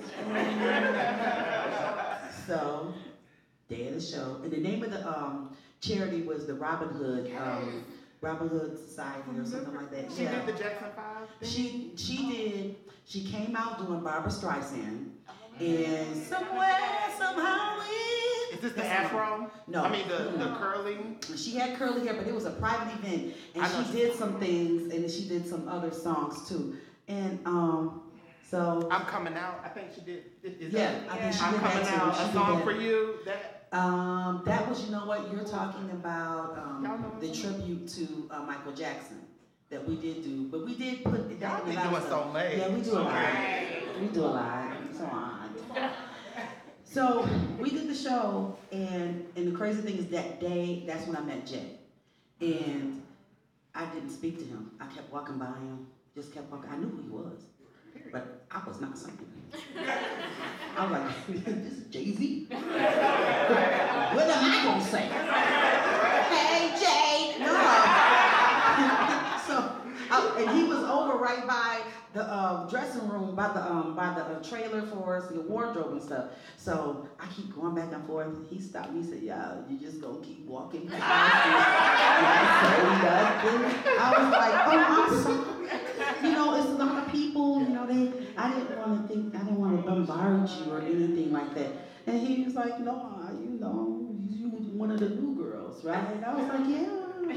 ask." So, day of the show. And the name of the um, charity was the Robin Hood, um, Robin Hood Society or something like that. She Yeah. did the Jackson Five thing? She, she did, she came out doing Barbara Streisand. And somewhere, somehow, it, Is this the That's afro? No. I mean the, the No. curling? She had curly hair, but it was a private event, and I know she she- did some things, and she did some other songs too. And um, so I'm Coming Out. I think she did. Is yeah, that, I think she I'm did Coming that too. Out. She A did song that. for you. That Um, that was, you know what you're talking about, Y'all know um, what the I'm talking tribute to uh, Michael Jackson that we did do, but we did put it y'all that be in doing so late. Yeah, we do a lot. We do a lot. So on. So we did the show, and and the crazy thing is that day, that's when I met Jay, and I didn't speak to him. I kept walking by him, just kept walking. I knew who he was, but I was not saying anything. I was like, "This is Jay-Z. What am I gonna say? Hey, Jay." No. So, I, and he was over right by the uh, dressing room, by the um, by the uh, trailer for us, the wardrobe and stuff. So I keep going back and forth. He stopped me. He said, "Yeah, you just gonna keep walking past." I was like, "Oh, I'm sorry. You know, it's a lot of people. You know, they. I didn't want to think. I didn't want to bombard you or anything like that." And he was like, "No, you know, you one of the new girls, right?" And I was like, "Yeah."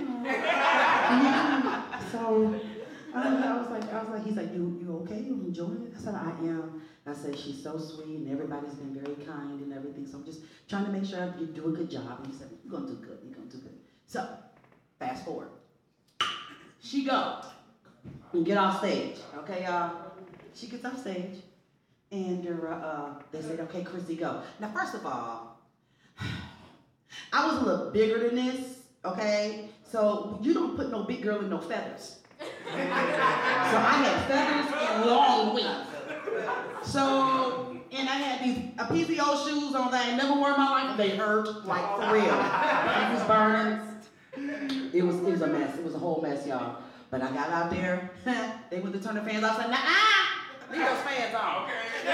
Yeah. So I, I was like, I was like, he's like, "You, you okay? You enjoying it?" I said, "I am." I said, "She's so sweet, and everybody's been very kind and everything. So I'm just trying to make sure you do a good job." And he said, "You're gonna do good. You're gonna do good." So fast forward, she go and get off stage. Okay, y'all. She gets off stage, and uh, uh, they said, "Okay, Crissy, go." Now, first of all, I was a little bigger than this. Okay, so you don't put no big girl in no feathers. So I had feathers and long wings. So, and I had these a P C O shoes on that I never wore in my life. They hurt like for real. It was burning. It was it was a mess. It was a whole mess, y'all. But I got out there. They went to turn the fans off. I said, "Nah, leave those fans on."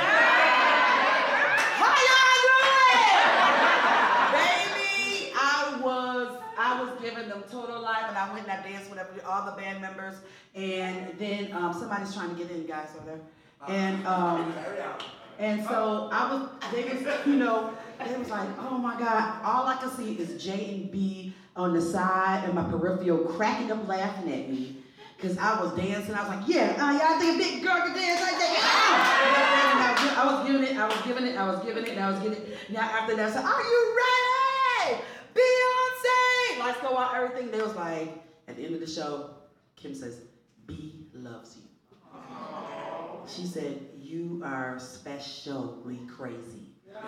How y'all doing? Baby, I was I was giving them total life, and I went and I danced with all the band members. And then um, somebody's trying to get in, guys, over there. And um, and so I was, they was, you know, they was like, "Oh my God!" All I could see is J and B on the side and my peripheral cracking up, laughing at me. Cause I was dancing, I was like, "Yeah, uh, y'all think a big girl can dance like that?" Yeah. I was giving it, I was giving it, I was giving it, and I was giving it. Now after that, I said, "Are you ready? Beyonce!" Lights go out everything. They was like, at the end of the show, Kim says, B loves you. She said, you are specially crazy.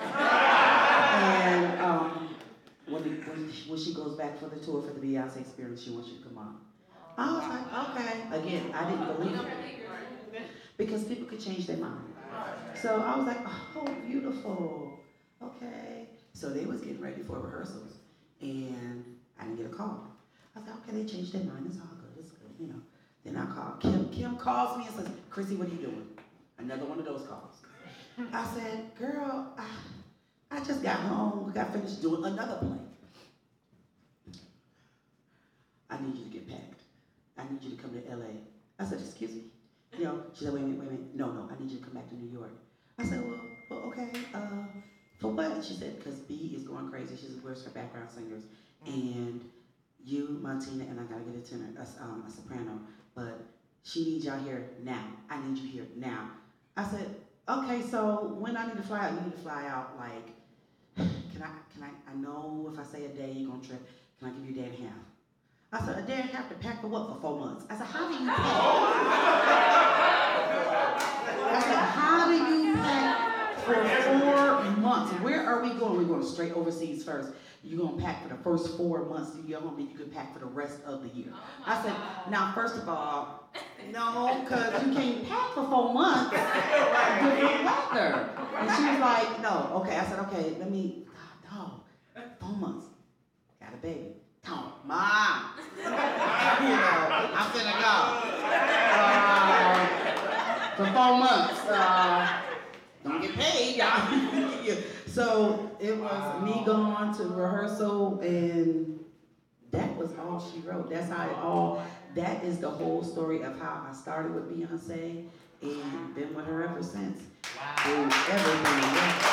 And um, when, it, when, she, when she goes back for the tour for the Beyonce experience, she wants you to come on. I was like, okay. Again, I didn't believe it. Because people could change their mind. So I was like, oh, beautiful. Okay. So they was getting ready for rehearsals. And I didn't get a call. I was like, okay, they changed their mind. It's all good. It's good, you know. Then I called. Kim, Kim calls me and says, Crissy, what are you doing? Another one of those calls. I said, girl, I, I just got home. Got finished doing another play. I need you to get packed. I need you to come to L A. I said, excuse me? You know, she said, wait a minute, wait a minute. No, no, I need you to come back to New York. I said, well, well okay. Uh, for what? She said, because B is going crazy. She said, where's her background singers? And you, Martina, and I gotta get a tenor, a, um, a soprano, but she needs y'all here now. I need you here now. I said, okay, so when I need to fly out, you need to fly out like, can I, can I, I know if I say a day, you're gonna trip. Can I give you a day and a half? I said, a day and a half to pack for what for four months? I said, how do you pack? I said, how do you pack for four months? Where are we going? We're going straight overseas first. You're going to pack for the first four months to your home, then you can pack for the rest of the year. I said, now, first of all, no, because you can't pack for four months with different weather. And she was like, no, okay. I said, okay, let me, dog, four months. Got a baby. Come on. You know, I'm finna go. Uh, for four months. Uh, don't get paid, y'all. So it was me going to rehearsal, and that was all she wrote. That's how it all, that is the whole story of how I started with Beyonce and been with her ever since. Wow. And everything.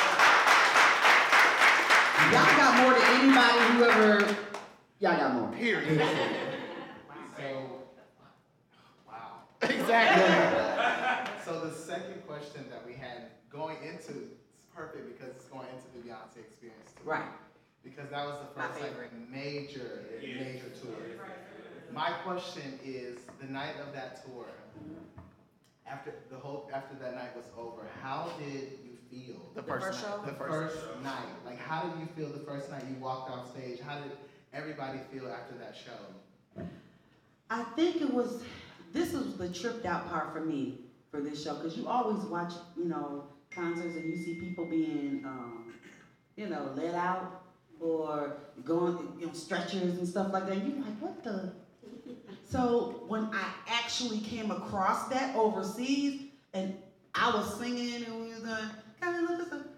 Y'all got more than anybody who ever, y'all got more. Period. So, wow. Exactly. So the second question that we had going into, it's perfect because it's going into the Beyonce experience too. Right. Because that was the My first like favorite. major, major tour. My question is, the night of that tour, after the whole, after that night was over, how did you feel? The first, first night. show? The first night. Like, how did you feel the first night you walked off stage? How did everybody feel after that show? I think it was, this was the tripped out part for me for this show, because you always watch, you know, concerts and you see people being, um, you know, let out or going, you know, stretchers and stuff like that. And you're like, what the? So when I actually came across that overseas and I was singing and we was doing, kind of look at some,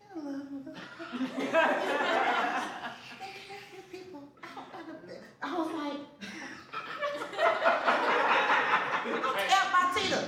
I was like, help my Tina.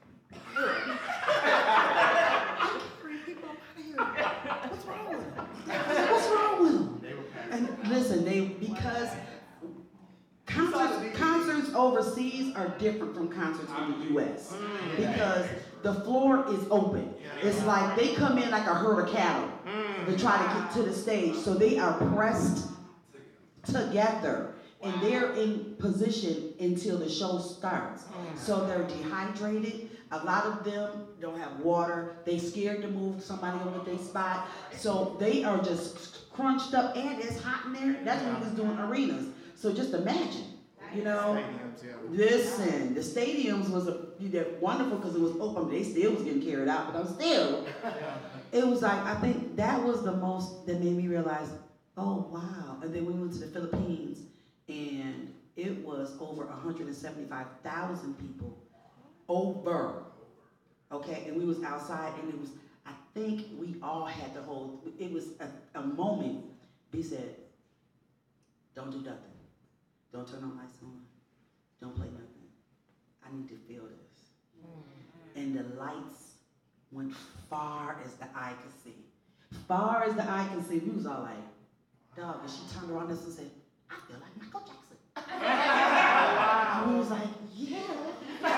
What's wrong with them? What's wrong with them? And listen, they, because concerts, concerts overseas are different from concerts in the U S because the floor is open. It's like they come in like a herd of cattle to try to get to the stage. So they are pressed together. And they're in position until the show starts. So they're dehydrated. A lot of them don't have water. They scared to move somebody over their spot. So they are just crunched up, and it's hot in there. That's when we was doing arenas. So just imagine, you know. Stadiums, yeah. Listen, the stadiums was a, they're wonderful because it was open. They still was getting carried out, but I'm still. It was like, I think that was the most that made me realize, oh wow. And then we went to the Philippines. And it was over one hundred seventy-five thousand people, over, okay? And we was outside, and it was, I think we all had to hold, it was a, a moment. He said, don't do nothing. Don't turn on lights on. Don't play nothing. I need to feel this. And the lights went far as the eye could see. Far as the eye could see. We was all like, dog, and she turned around us and said, I feel like Michael Jackson. And we was like, yeah.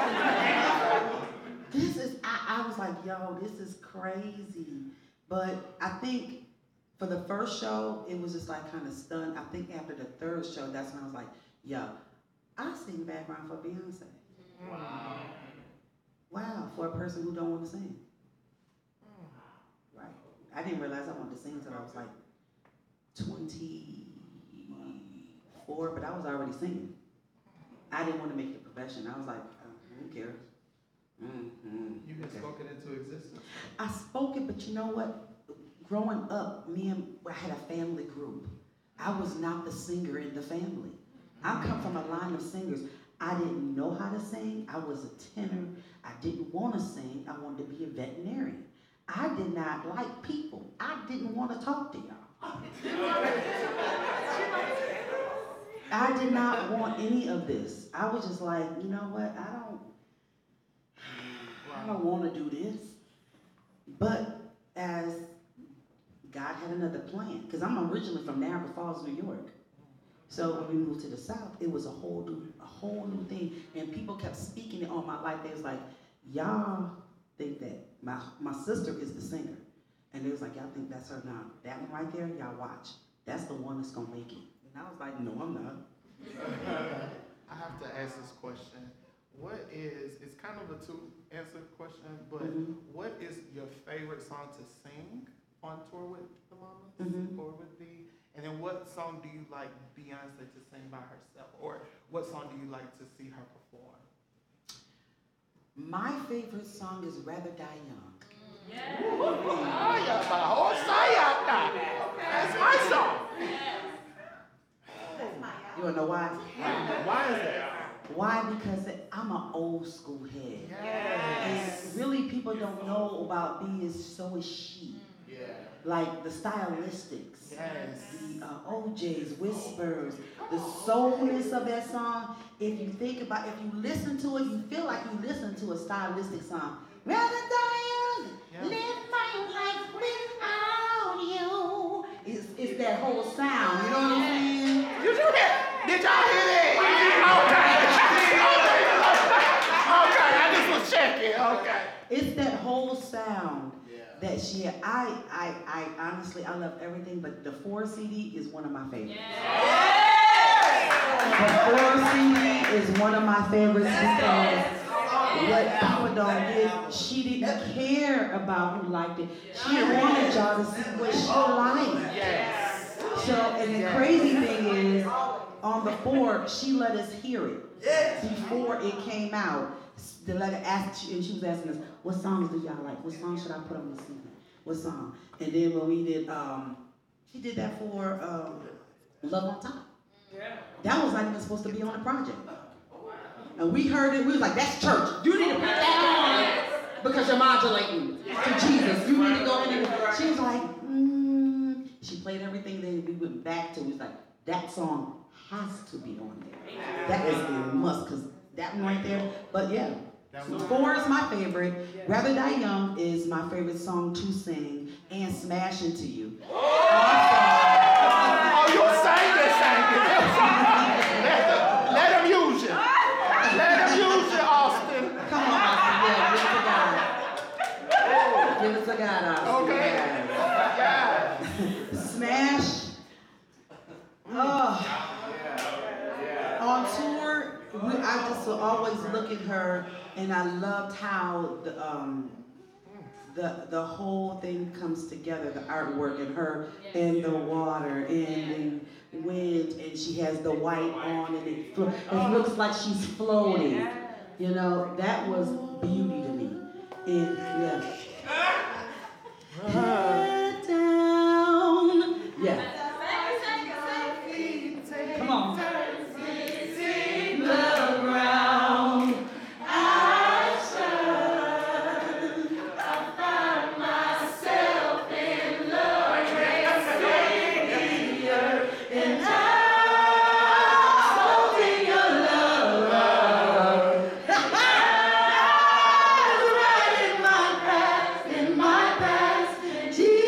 This is, I, I was like, yo, this is crazy. But I think for the first show, it was just like kind of stunned. I think after the third first show, that's when I was like, yo, I sing background for Beyonce. Wow. Wow, for a person who don't want to sing. Right. I didn't realize I wanted to sing until I was like twenty-four, but I was already singing. I didn't want to make it a profession. I was like, oh, who cares? Mm-hmm. You had Okay. spoken into existence. I spoke it, but you know what? Growing up, me and I had a family group. I was not the singer in the family. I come from a line of singers. I didn't know how to sing. I was a tenor. I didn't want to sing. I wanted to be a veterinarian. I did not like people. I didn't want to talk to y'all. I did not want any of this. I was just like, you know what? I don't, I don't want to do this. But as God had another plan, because I'm originally from Niagara Falls, New York. So when we moved to the South, it was a whole new, a whole new thing. And people kept speaking it on my life. They was like, y'all think that my, my sister is the singer. And they was like, y'all think that's her now. That one right there, y'all watch. That's the one that's gonna make it. And I was like, no, I'm not. I have to ask this question. What is, it's kind of a two-answer question, but Mhm. what is your favorite song to sing on tour with the Mamas Mhm. or with the, and then what song do you like Beyonce to sing by herself? Or what song do you like to see her perform? My favorite song is Rather Die Young. Oh, yeah, my whole side out now. That's my song. You wanna know why? Why is that? Why? Because I'm an old school head. Yes. And really people don't know about me is so is she. Yeah. Like the stylistics, Yes. the uh, O Js, whispers, the soulness of that song. If you think about, if you listen to it, you feel like you listen to a stylistic song. Rather die young, Yeah. live my life without you. It's, it's that whole sound, you know what I'm saying? Did you hear? Did y'all hear that? Okay. Okay, I just was checking. Okay. It's that whole sound Yeah. that she had. I, I, I honestly, I love everything, but the four C D is one of my favorites. The four C D is one of my favorites because what people don't get, she didn't care about who liked it. She wanted y'all to see what she liked. Yes. So, and the crazy thing is, on the four, she let us hear it before it came out. The letter asked, and she was asking us, what songs do y'all like? What songs should I put on this evening? What song? And then when we did, um, she did that for um, Love on Top. That was not even supposed to be on the project. And we heard it, we was like, that's church. You need to put that on because you're modulating to Jesus. You need to go in and, she was like, mm. She played everything, then we went back to it. It was like, that song has to be on there. That is a must, because that one right there, but yeah. So four is my favorite. Rather Die Young is my favorite song to sing, and Smash Into You. Oh, you sang it, sang it. Let, let him use you. Let him use you, Austin. Come on, Austin, yeah, give it to God. Give it to God, Austin. Okay. Yeah. Smash. Oh. On tour, we, I just will always look at her, and I loved how the um the the whole thing comes together, the artwork and her and the water and the wind, and she has the white on, and it, flo- it looks like she's floating. You know, that was beauty to me. And yeah. Head down. Yeah. Come on. Jesus.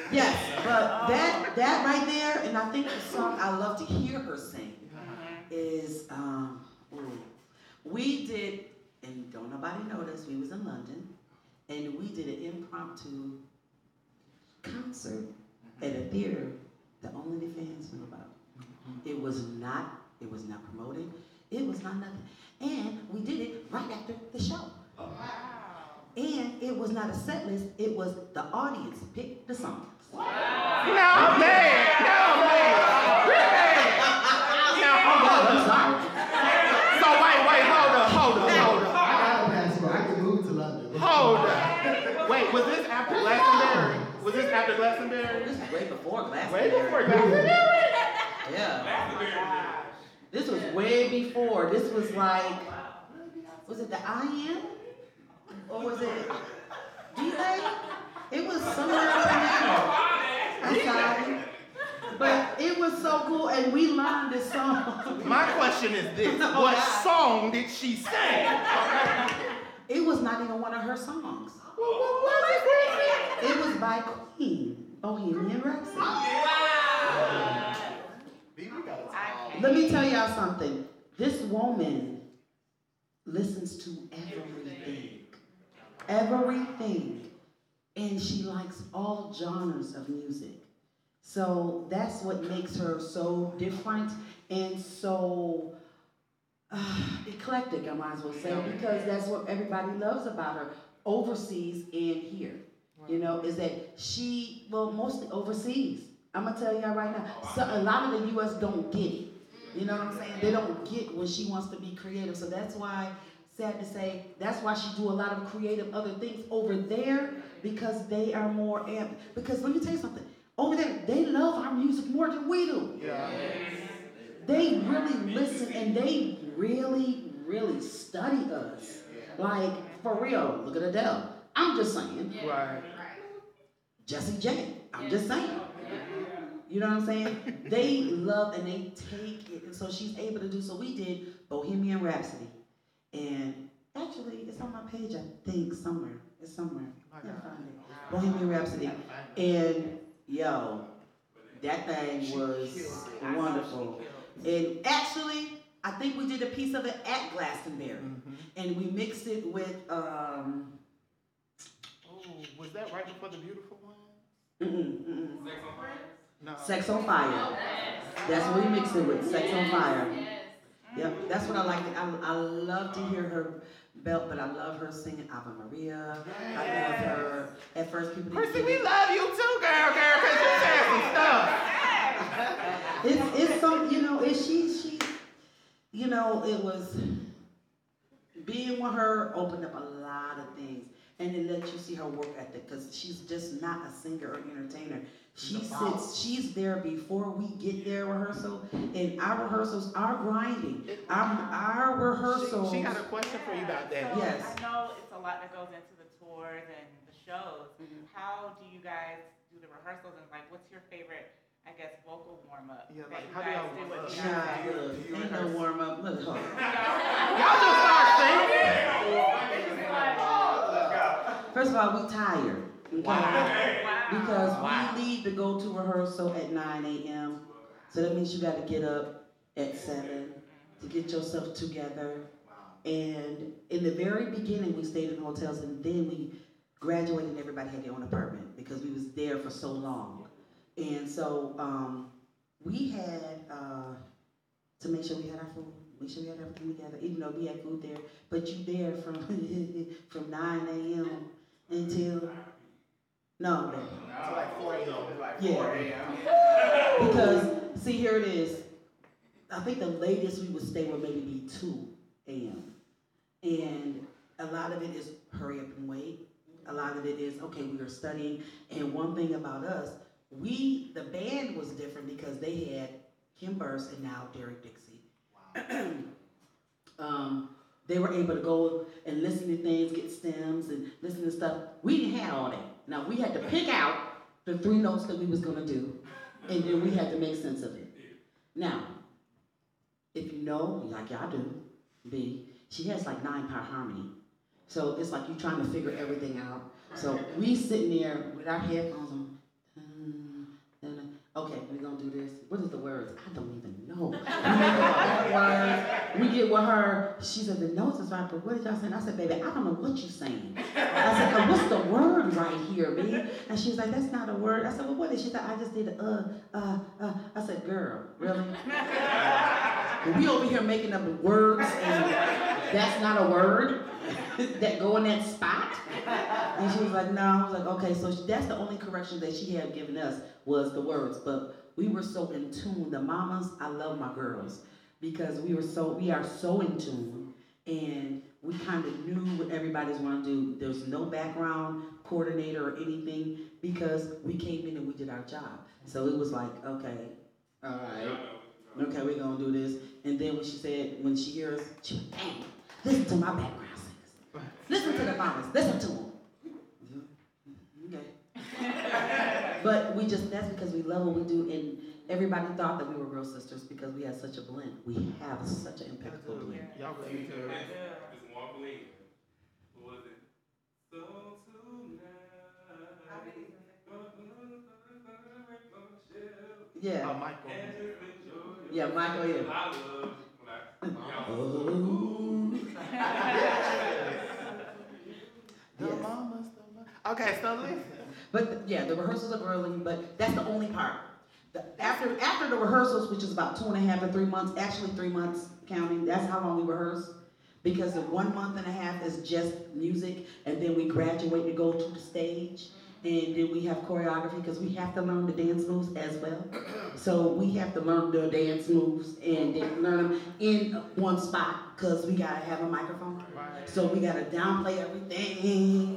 Yes, but that that right there, and I think the song I love to hear her sing is um, ooh, we did, and don't nobody know this, we was in London, and we did an impromptu concert at a theater that only the fans knew about. It was not, it was not promoted, it was not nothing. And we did it right after the show. Wow. And it was not a set list, it was the audience picked the songs. No, man! No, man! Really? Now, hold on. I'm sorry. So, wait, wait, hold up, hold up, hold up. I got a passport. I can move to London. Hold up. Wait, was this after Glastonbury? Was this after Glastonbury? This was way before Way Glastonbury. before Glastonbury? Yeah. This was way before. This was like, was it the I M? Or was it D A? It was somewhere around there. I'm sorry. But it was so cool, and we learned this song. My question is this. What song did she sing? It was not even one of her songs. What was it? It was by Queen, Bohemian Rhapsody. B, we gotta talk. Let me tell y'all something. This woman listens to everything. Everything. And she likes all genres of music. So that's what makes her so different and so uh, eclectic, I might as well say, because that's what everybody loves about her, overseas and here. You know, is that she, well, mostly overseas. I'm gonna tell y'all right now, so a lot of the U S don't get it. You know what I'm saying? They don't get when she wants to be creative. So that's why, sad to say, that's why she do a lot of creative other things over there, because they are more amped. Because let me tell you something, over there, they love our music more than we do. Yeah. They really listen and they really, really study us. Like, for real, look at Adele. I'm just saying. Right. Jessie J. I'm just saying. You know what I'm saying? They love and they take it. And so she's able to do, so we did Bohemian Rhapsody. And actually, it's on my page, I think, somewhere. It's somewhere. I can't find it. Bohemian Rhapsody. And, yo, that thing was wonderful. And actually, I think we did a piece of it at Glastonbury. Mm-hmm. And we mixed it with, um... Oh, was that right before the beautiful one? Mm-mm, mm-mm. No. Sex on Fire. That's what we mixed it with, Sex on Fire. Yep, that's what I like. I, I love to hear her belt, but I love her singing Ave Maria. I love her. At first, people didn't Crissy, get we it. love you too, girl, girl, because you said some stuff. It's, it's some, you know, it's she, she, you know, it was, being with her opened up a lot of things. And it lets you see her work ethic, because she's just not a singer or entertainer. She sits, she's there before we get there rehearsal, and our rehearsals are grinding. Our, our rehearsals. She, she got a question for you about that. So Yes. I know it's a lot that goes into the tours and the shows. Mhm. How do you guys do the rehearsals, and like, what's your favorite, I guess, vocal warm up? Yeah, that like, you how do guys y'all do warm with up? Nah, Beyonce? look, ain't no warm up. Look, hold on. Y'all just start singing. First of all, we tired. Okay? Wow. Because Wow. we leave to go to rehearsal at nine a.m. So that means you got to get up at seven to get yourself together. And in the very beginning, we stayed in hotels, and then we graduated and everybody had their own apartment because we was there for so long. And so um, we had uh, to make sure we had our food, make sure we had everything together, even though we had food there. But you there from from nine a.m. until, no, It's like four a.m. yeah. Because, see, here it is. I think the latest we would stay would maybe be two a.m. And a lot of it is hurry up and wait. A lot of it is, okay, we are studying. And one thing about us, we, the band was different because they had Kim Burse and now Derek Dixie. Wow. um, they were able to go and listen to things, get stems and listen to stuff. We didn't have all that. Now, we had to pick out the three notes that we was gonna do, and then we had to make sense of it. Now, if you know, like y'all do, B, she has like nine part harmony. So it's like you trying to figure everything out. So we sitting there with our headphones on, okay, we're gonna do this. What is the words? I don't even know. We make up our own words. We get with her. She said, the notes is right, but what did y'all say? And I said, baby, I don't know what you're saying. I said, oh, what's the word right here, man? And she was like, that's not a word. I said, well, what is it? She said, I just did a, uh, uh, uh. I said, girl, really? We over here making up words, and that's not a word that go in that spot? And she was like, no. I was like, okay, so that's the only correction that she had given us was the words. But we were so in tune. The mamas, I love my girls because we were so, we are so in tune, and we kind of knew what everybody's want to do. There's no background coordinator or anything because we came in and we did our job. So it was like, okay, all right, okay, we're gonna do this. And then when she said, when she hears, she went, dang, listen to my background singers. Listen to the mamas, listen to them. Okay. But we just, that's because we love what we do, and everybody thought that we were real sisters because we had such a blend. We have such an impeccable blend. Y'all really do. It's one blend. What was it? So tonight. Yeah. Oh, Michael. Yeah, Michael, yeah. I love when I, Oh. The Yes. mamas, the mamas. Okay, so listen. But yeah, the rehearsals are grueling, but that's the only part. The, after after the rehearsals, which is about two and a half to three months, actually three months counting, that's how long we rehearse. Because the one month and a half is just music, and then we graduate to go to the stage, and then we have choreography because we have to learn the dance moves as well. So we have to learn the dance moves and then learn them in one spot because we gotta have a microphone. Right. So we gotta downplay everything.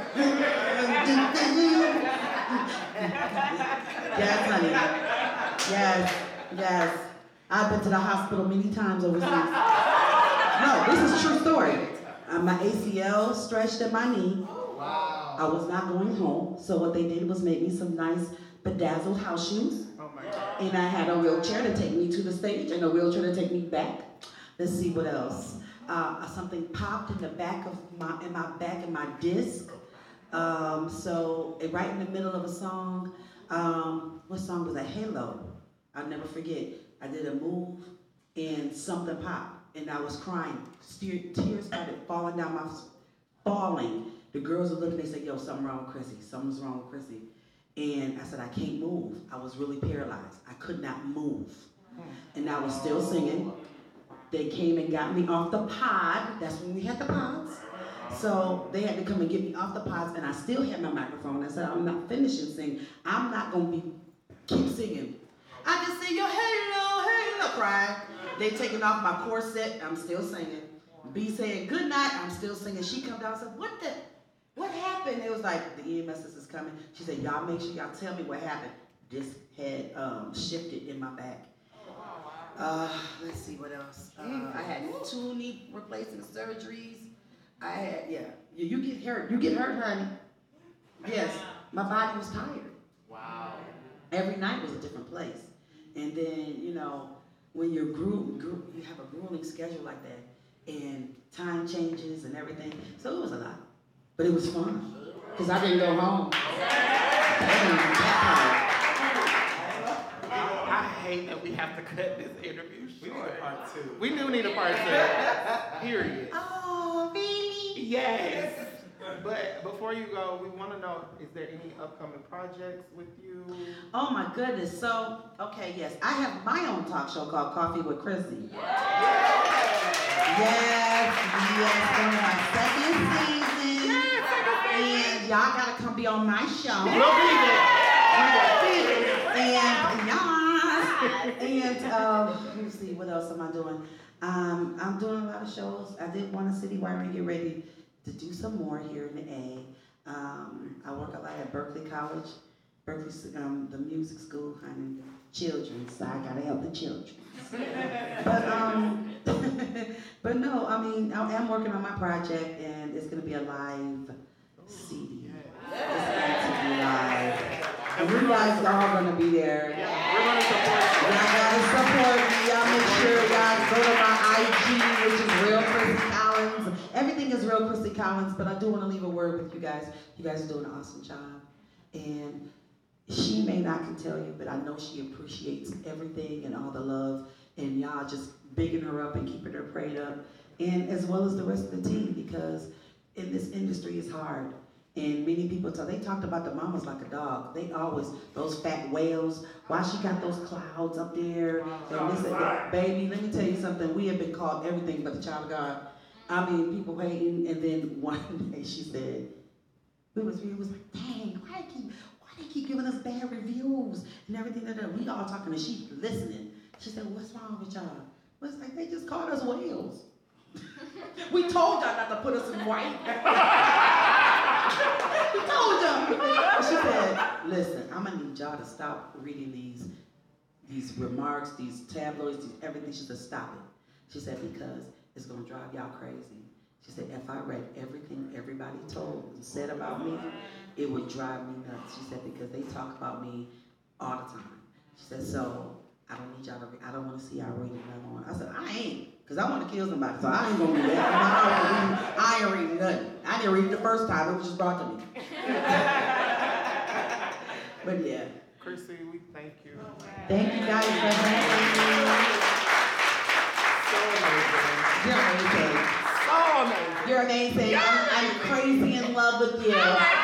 Yes, honey. Yes, yes. I've been to the hospital many times overseas. No, this is a true story. Uh, my A C L stretched at my knee. Wow. I was not going home, so what they did was make me some nice bedazzled house shoes. Oh my God. And I had a wheelchair to take me to the stage and a wheelchair to take me back. Let's see what else. Uh, something popped in the back of my, in my back in my disc. Um, so uh, right in the middle of a song, um, what song was that? Halo. I'll never forget. I did a move and something popped and I was crying. Tears started falling down my, falling. The girls were looking, they said, yo, something wrong with Crissy. Something's wrong with Crissy. And I said, I can't move. I was really paralyzed. I could not move. And I was still singing. They came and got me off the pod. That's when we had the pods. So they had to come and get me off the pods, and I still had my microphone. I said, I'm not finishing singing. I'm not gonna be keep singing. I just sing, yo, hello, hello, crying. They taking off my corset, I'm still singing. B saying, good night, I'm still singing. She come down and said, what the, what happened? It was like, the E M S is coming. She said, y'all make sure y'all tell me what happened. This had um, shifted in my back. Uh, let's see what else. Uh, I had two knee replacement surgeries. I had, yeah, you, you get hurt. You get hurt, honey. Yes, my body was tired. Wow. Every night was a different place. And then, you know, when you're gru- gru- you have a grueling schedule like that, and time changes and everything. So it was a lot. But it was fun, because I didn't go home. I hate that we have to cut this interview We need short. a part two. We do need a part two. Period. Oh, really? Yes. But before you go, we want to know, is there any upcoming projects with you? Oh my goodness. So, okay, yes. I have my own talk show called Coffee with Crissy. Yes, yes, on my second season. And y'all gotta come be on my show. We'll be there. And yes, and um, let me see, what else am I doing? Um, I'm doing a lot of shows. I did one in City Winery and get ready to do some more here in the A. Um, I work a lot at Berkeley College, Berkeley, um, the music school, honey, children, so I gotta help the children. But um, but no, I mean, I am working on my project, and it's gonna be a live C D. It's going to be live. And you guys are all gonna be there. We're going to support you. Y'all gotta support me. Y'all make sure y'all go to my I G, which is Real Crissy Collins. Everything is Real Crissy Collins, but I do want to leave a word with you guys. You guys are doing an awesome job. And she may not can tell you, but I know she appreciates everything and all the love, and y'all just bigging her up and keeping her prayed up, and as well as the rest of the team, because in this industry it's hard. And many people tell, they talked about the mamas like a dog. They always, those fat whales, why she got those clouds up there, and this and that. Baby, let me tell you something, we have been called everything but the child of God. I mean, people hating, and then one day she said, we was, we was like, dang, why they keep, why they keep giving us bad reviews and everything like that? We all talking, and she listening. She said, what's wrong with y'all? Well, it's like, they just called us whales. We told y'all not to put us in white. We told y'all. She said, listen, I'm gonna need y'all to stop reading these, these remarks, these tabloids, these everything. She said, stop it. She said, because it's gonna drive y'all crazy. She said, if I read everything everybody told and said about me, it would drive me nuts. She said, because they talk about me all the time. She said, so I don't need y'all to, I don't want to see y'all reading nothing on. I said, I ain't. Because I want to kill somebody, so I ain't going to do that. I ain't reading nothing. I didn't read it the first time, it was just brought to me. But yeah. Crissy, we thank you. Thank you guys for having me. You're amazing. So amazing. You're amazing. I'm, I'm crazy in love with you. Oh my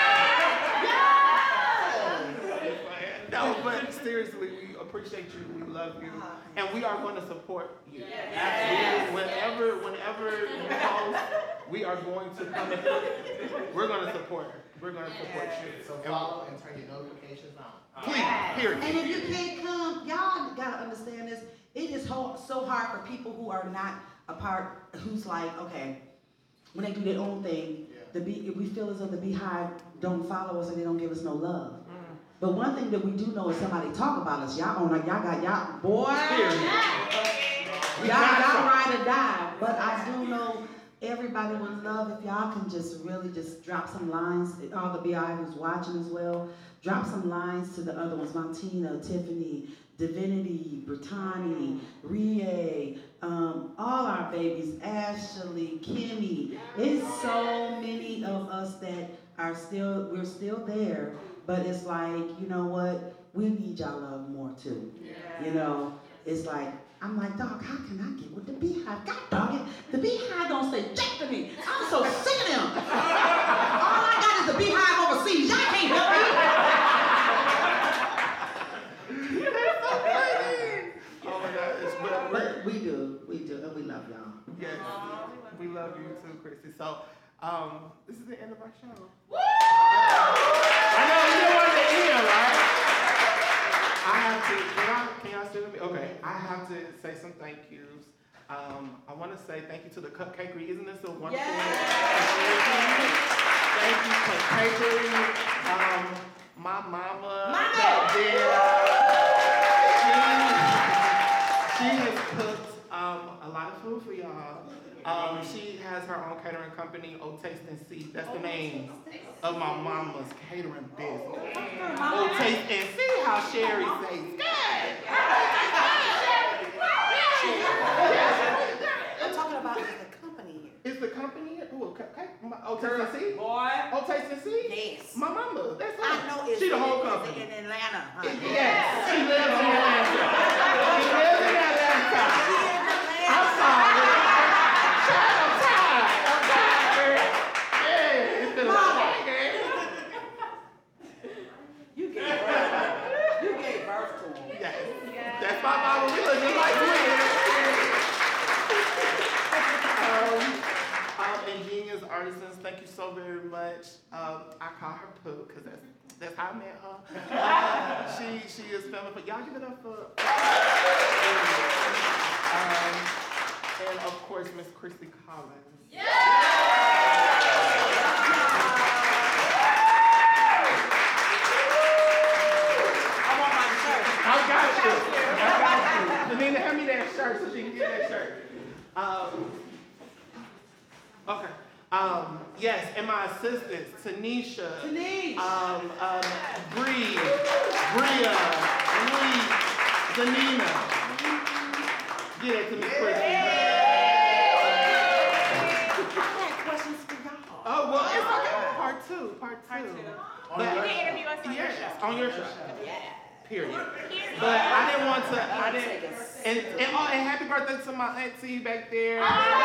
God! No, but seriously, we appreciate you. We love you. And we are going to support you. Yes. Absolutely. Whenever, whenever you post, we are going to come in. We're going to support. We're going to support you. So follow and turn your notifications on. Please, period. And if you can't come, y'all gotta understand this. It is ho- so hard for people who are not a part, who's like, okay, when they do their own thing, yeah. the bee, we feel as though the Beehive don't follow us and they don't give us no love. But one thing that we do know is somebody talk about us. Y'all on like y'all got y'all boy. Y'all y'all ride or die. But I do know everybody would love if y'all can just really just drop some lines. All the B I who's watching as well. Drop some lines to the other ones. Montina, Tiffany, Divinity, Brittany, Rie, um, all our babies, Ashley, Kimmy. It's so many of us that are still, we're still there. But it's like, you know what? We need y'all love more too. Yeah. You know, it's like, I'm like, dog, how can I get with the Beehive? God dog it. The Beehive don't say jack to me. I'm so sick of them. All I got is the Beehive overseas. Y'all can't help me. That's so funny. Oh my gosh. But, but we do, we do, and we love y'all. Yes, we love you too, Crissy. So, um, this is the end of our show. Woo! I know you don't want to end, right? I have to, can y'all, can y'all still hear me? Okay, I have to say some thank yous. Um, I want to say thank you to the Kupcakerie. Isn't this a wonderful? Yes. Thank you, Kupcakerie. Um, my mama. Mama! She, she has cooked um, a lot of food for y'all. Um, she has her own catering company, O Taste and See. That's the name of my mama's catering business. O Taste and See, how Sherry says. Good. I'm talking about the company here. Is the company here? Who? O Taste and See? Boy. O Taste and See? Yes. My mama. That's her. I know it's she the whole in, company. in Atlanta. Huh? It, yes. She lives in Atlanta. She lives in Atlanta. I'm sorry. I'm tired. I'm tired. Yeah, it's been a long day. You gave birth. You gave birth to him. Yes. That's my mama. We look just like twins. um, um, Ingenious Artisans, thank you so very much. Um, I call her Pooh because that's that's how I met her. Uh, she she is filming for y'all. Give it up for. Um, and of course, Miss Crissy Collins. Yeah! I want my shirt. I got you. I got you. Janina, hand me that shirt so she can get that shirt. Um, okay. Um, yes, and my assistants, Tanisha, Tanisha. um, um, Bree, Bria, Lee, Zanina. Get it to me, Crissy. I had questions for y'all. Oh, well, it's okay. Part two, part two. Part two. But, You can interview us us on your Yes, show. on your show. Yeah. Period. Period. But I didn't want to, I Take didn't, us. and, and, oh, and happy birthday to my auntie back there.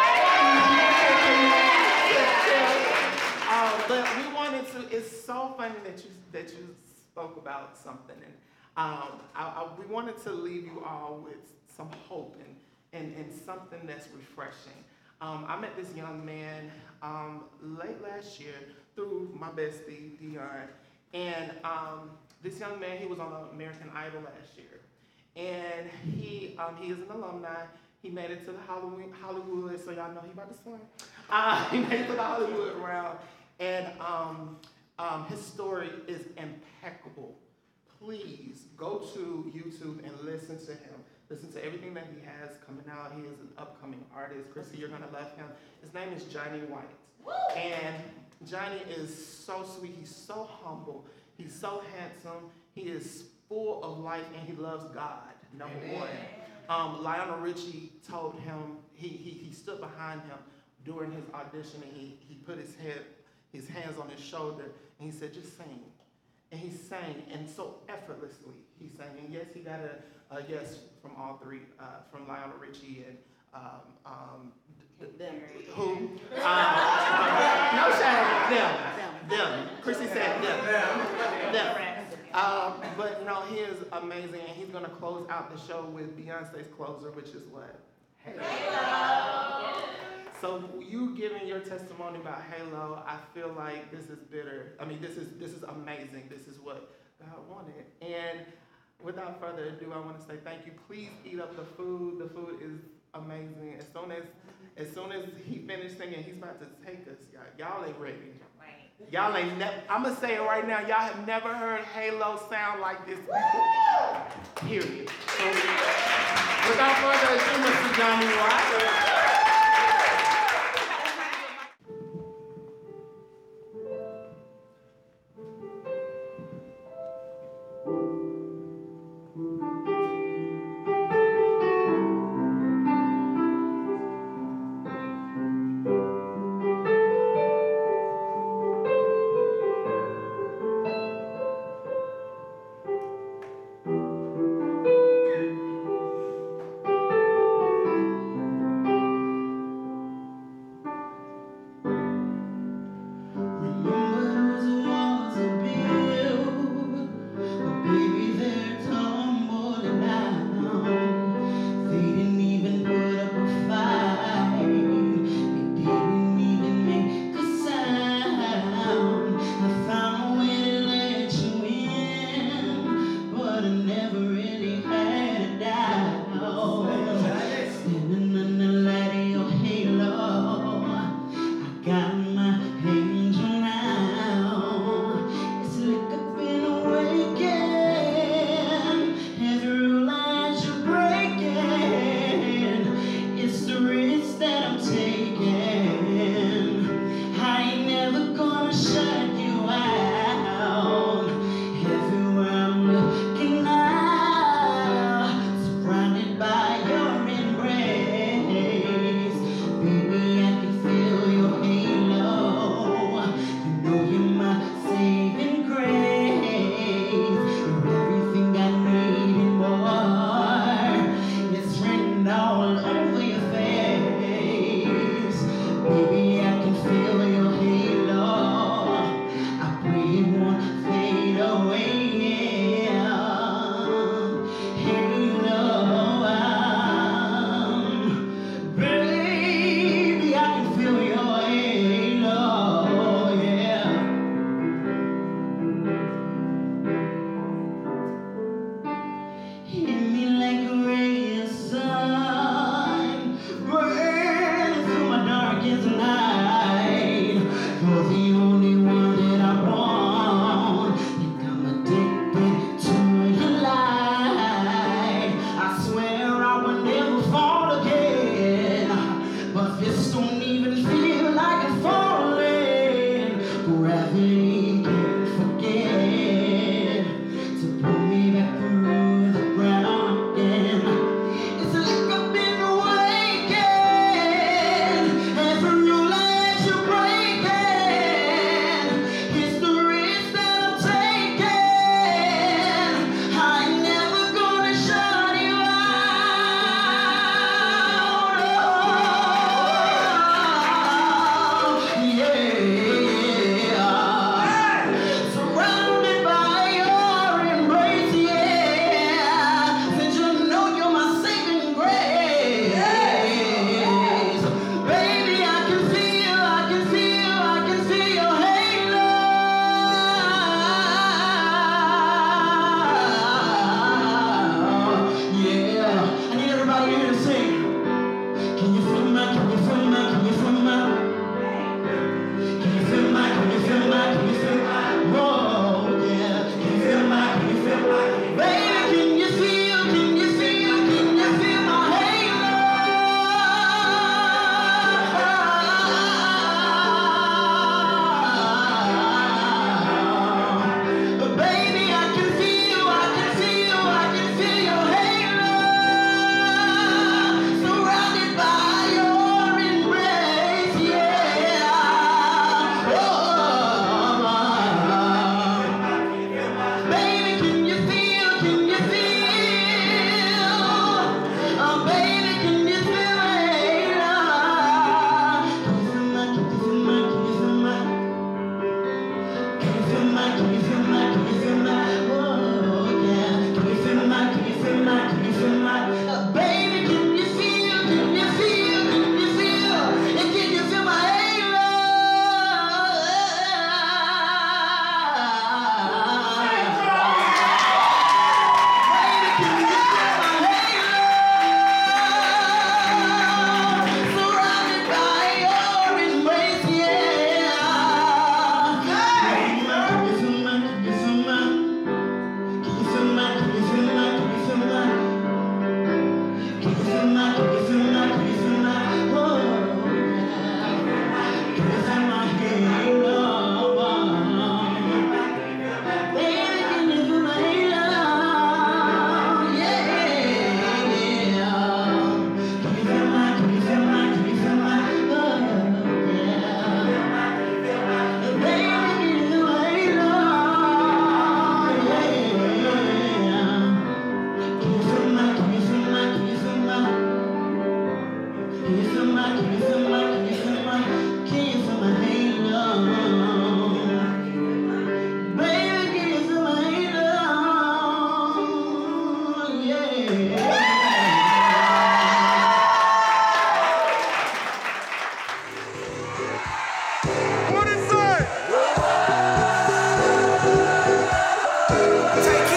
Um, but we wanted to, it's so funny that you, that you spoke about something. And um, I, I, we wanted to leave you all with some hope and, and, and something that's refreshing. Um, I met this young man um, late last year through my bestie, Dion. And um, this young man, he was on American Idol last year. And he um, he is an alumni. He made it to the Hollywood, Hollywood so y'all know he about to swing. Uh, he made it to the Hollywood round. And um, um, his story is impeccable. Please go to YouTube and listen to him. Listen to everything that he has coming out. He is an upcoming artist. Crissy, you're gonna love him. His name is Johnny White. Woo! And Johnny is so sweet. He's so humble. He's so handsome. He is full of life and he loves God, number Amen. one. Um, Lionel Richie told him, he, he, he stood behind him during his audition and he, he put his head, his hands on his shoulder and he said, just sing. And he sang, and so effortlessly he sang. And yes, he got a, a yes from all three, uh, from Lionel Richie and um, um, Them. who? Um, no shame, them, them. Crissy said them, them. Um, but no, he is amazing, and he's gonna close out the show with Beyonce's closer, which is what? Halo. So you giving your testimony about Halo, I feel like this is bitter. I mean, this is this is amazing. This is what God wanted. And without further ado, I want to say thank you. Please eat up the food. The food is amazing. As soon as as soon as he finished singing, he's about to take us. Y'all, y'all ain't ready. Y'all ain't never, I'm going to say it right now, y'all have never heard Halo sound like this before. Period. So, without further ado, Mister Johnny White.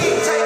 Take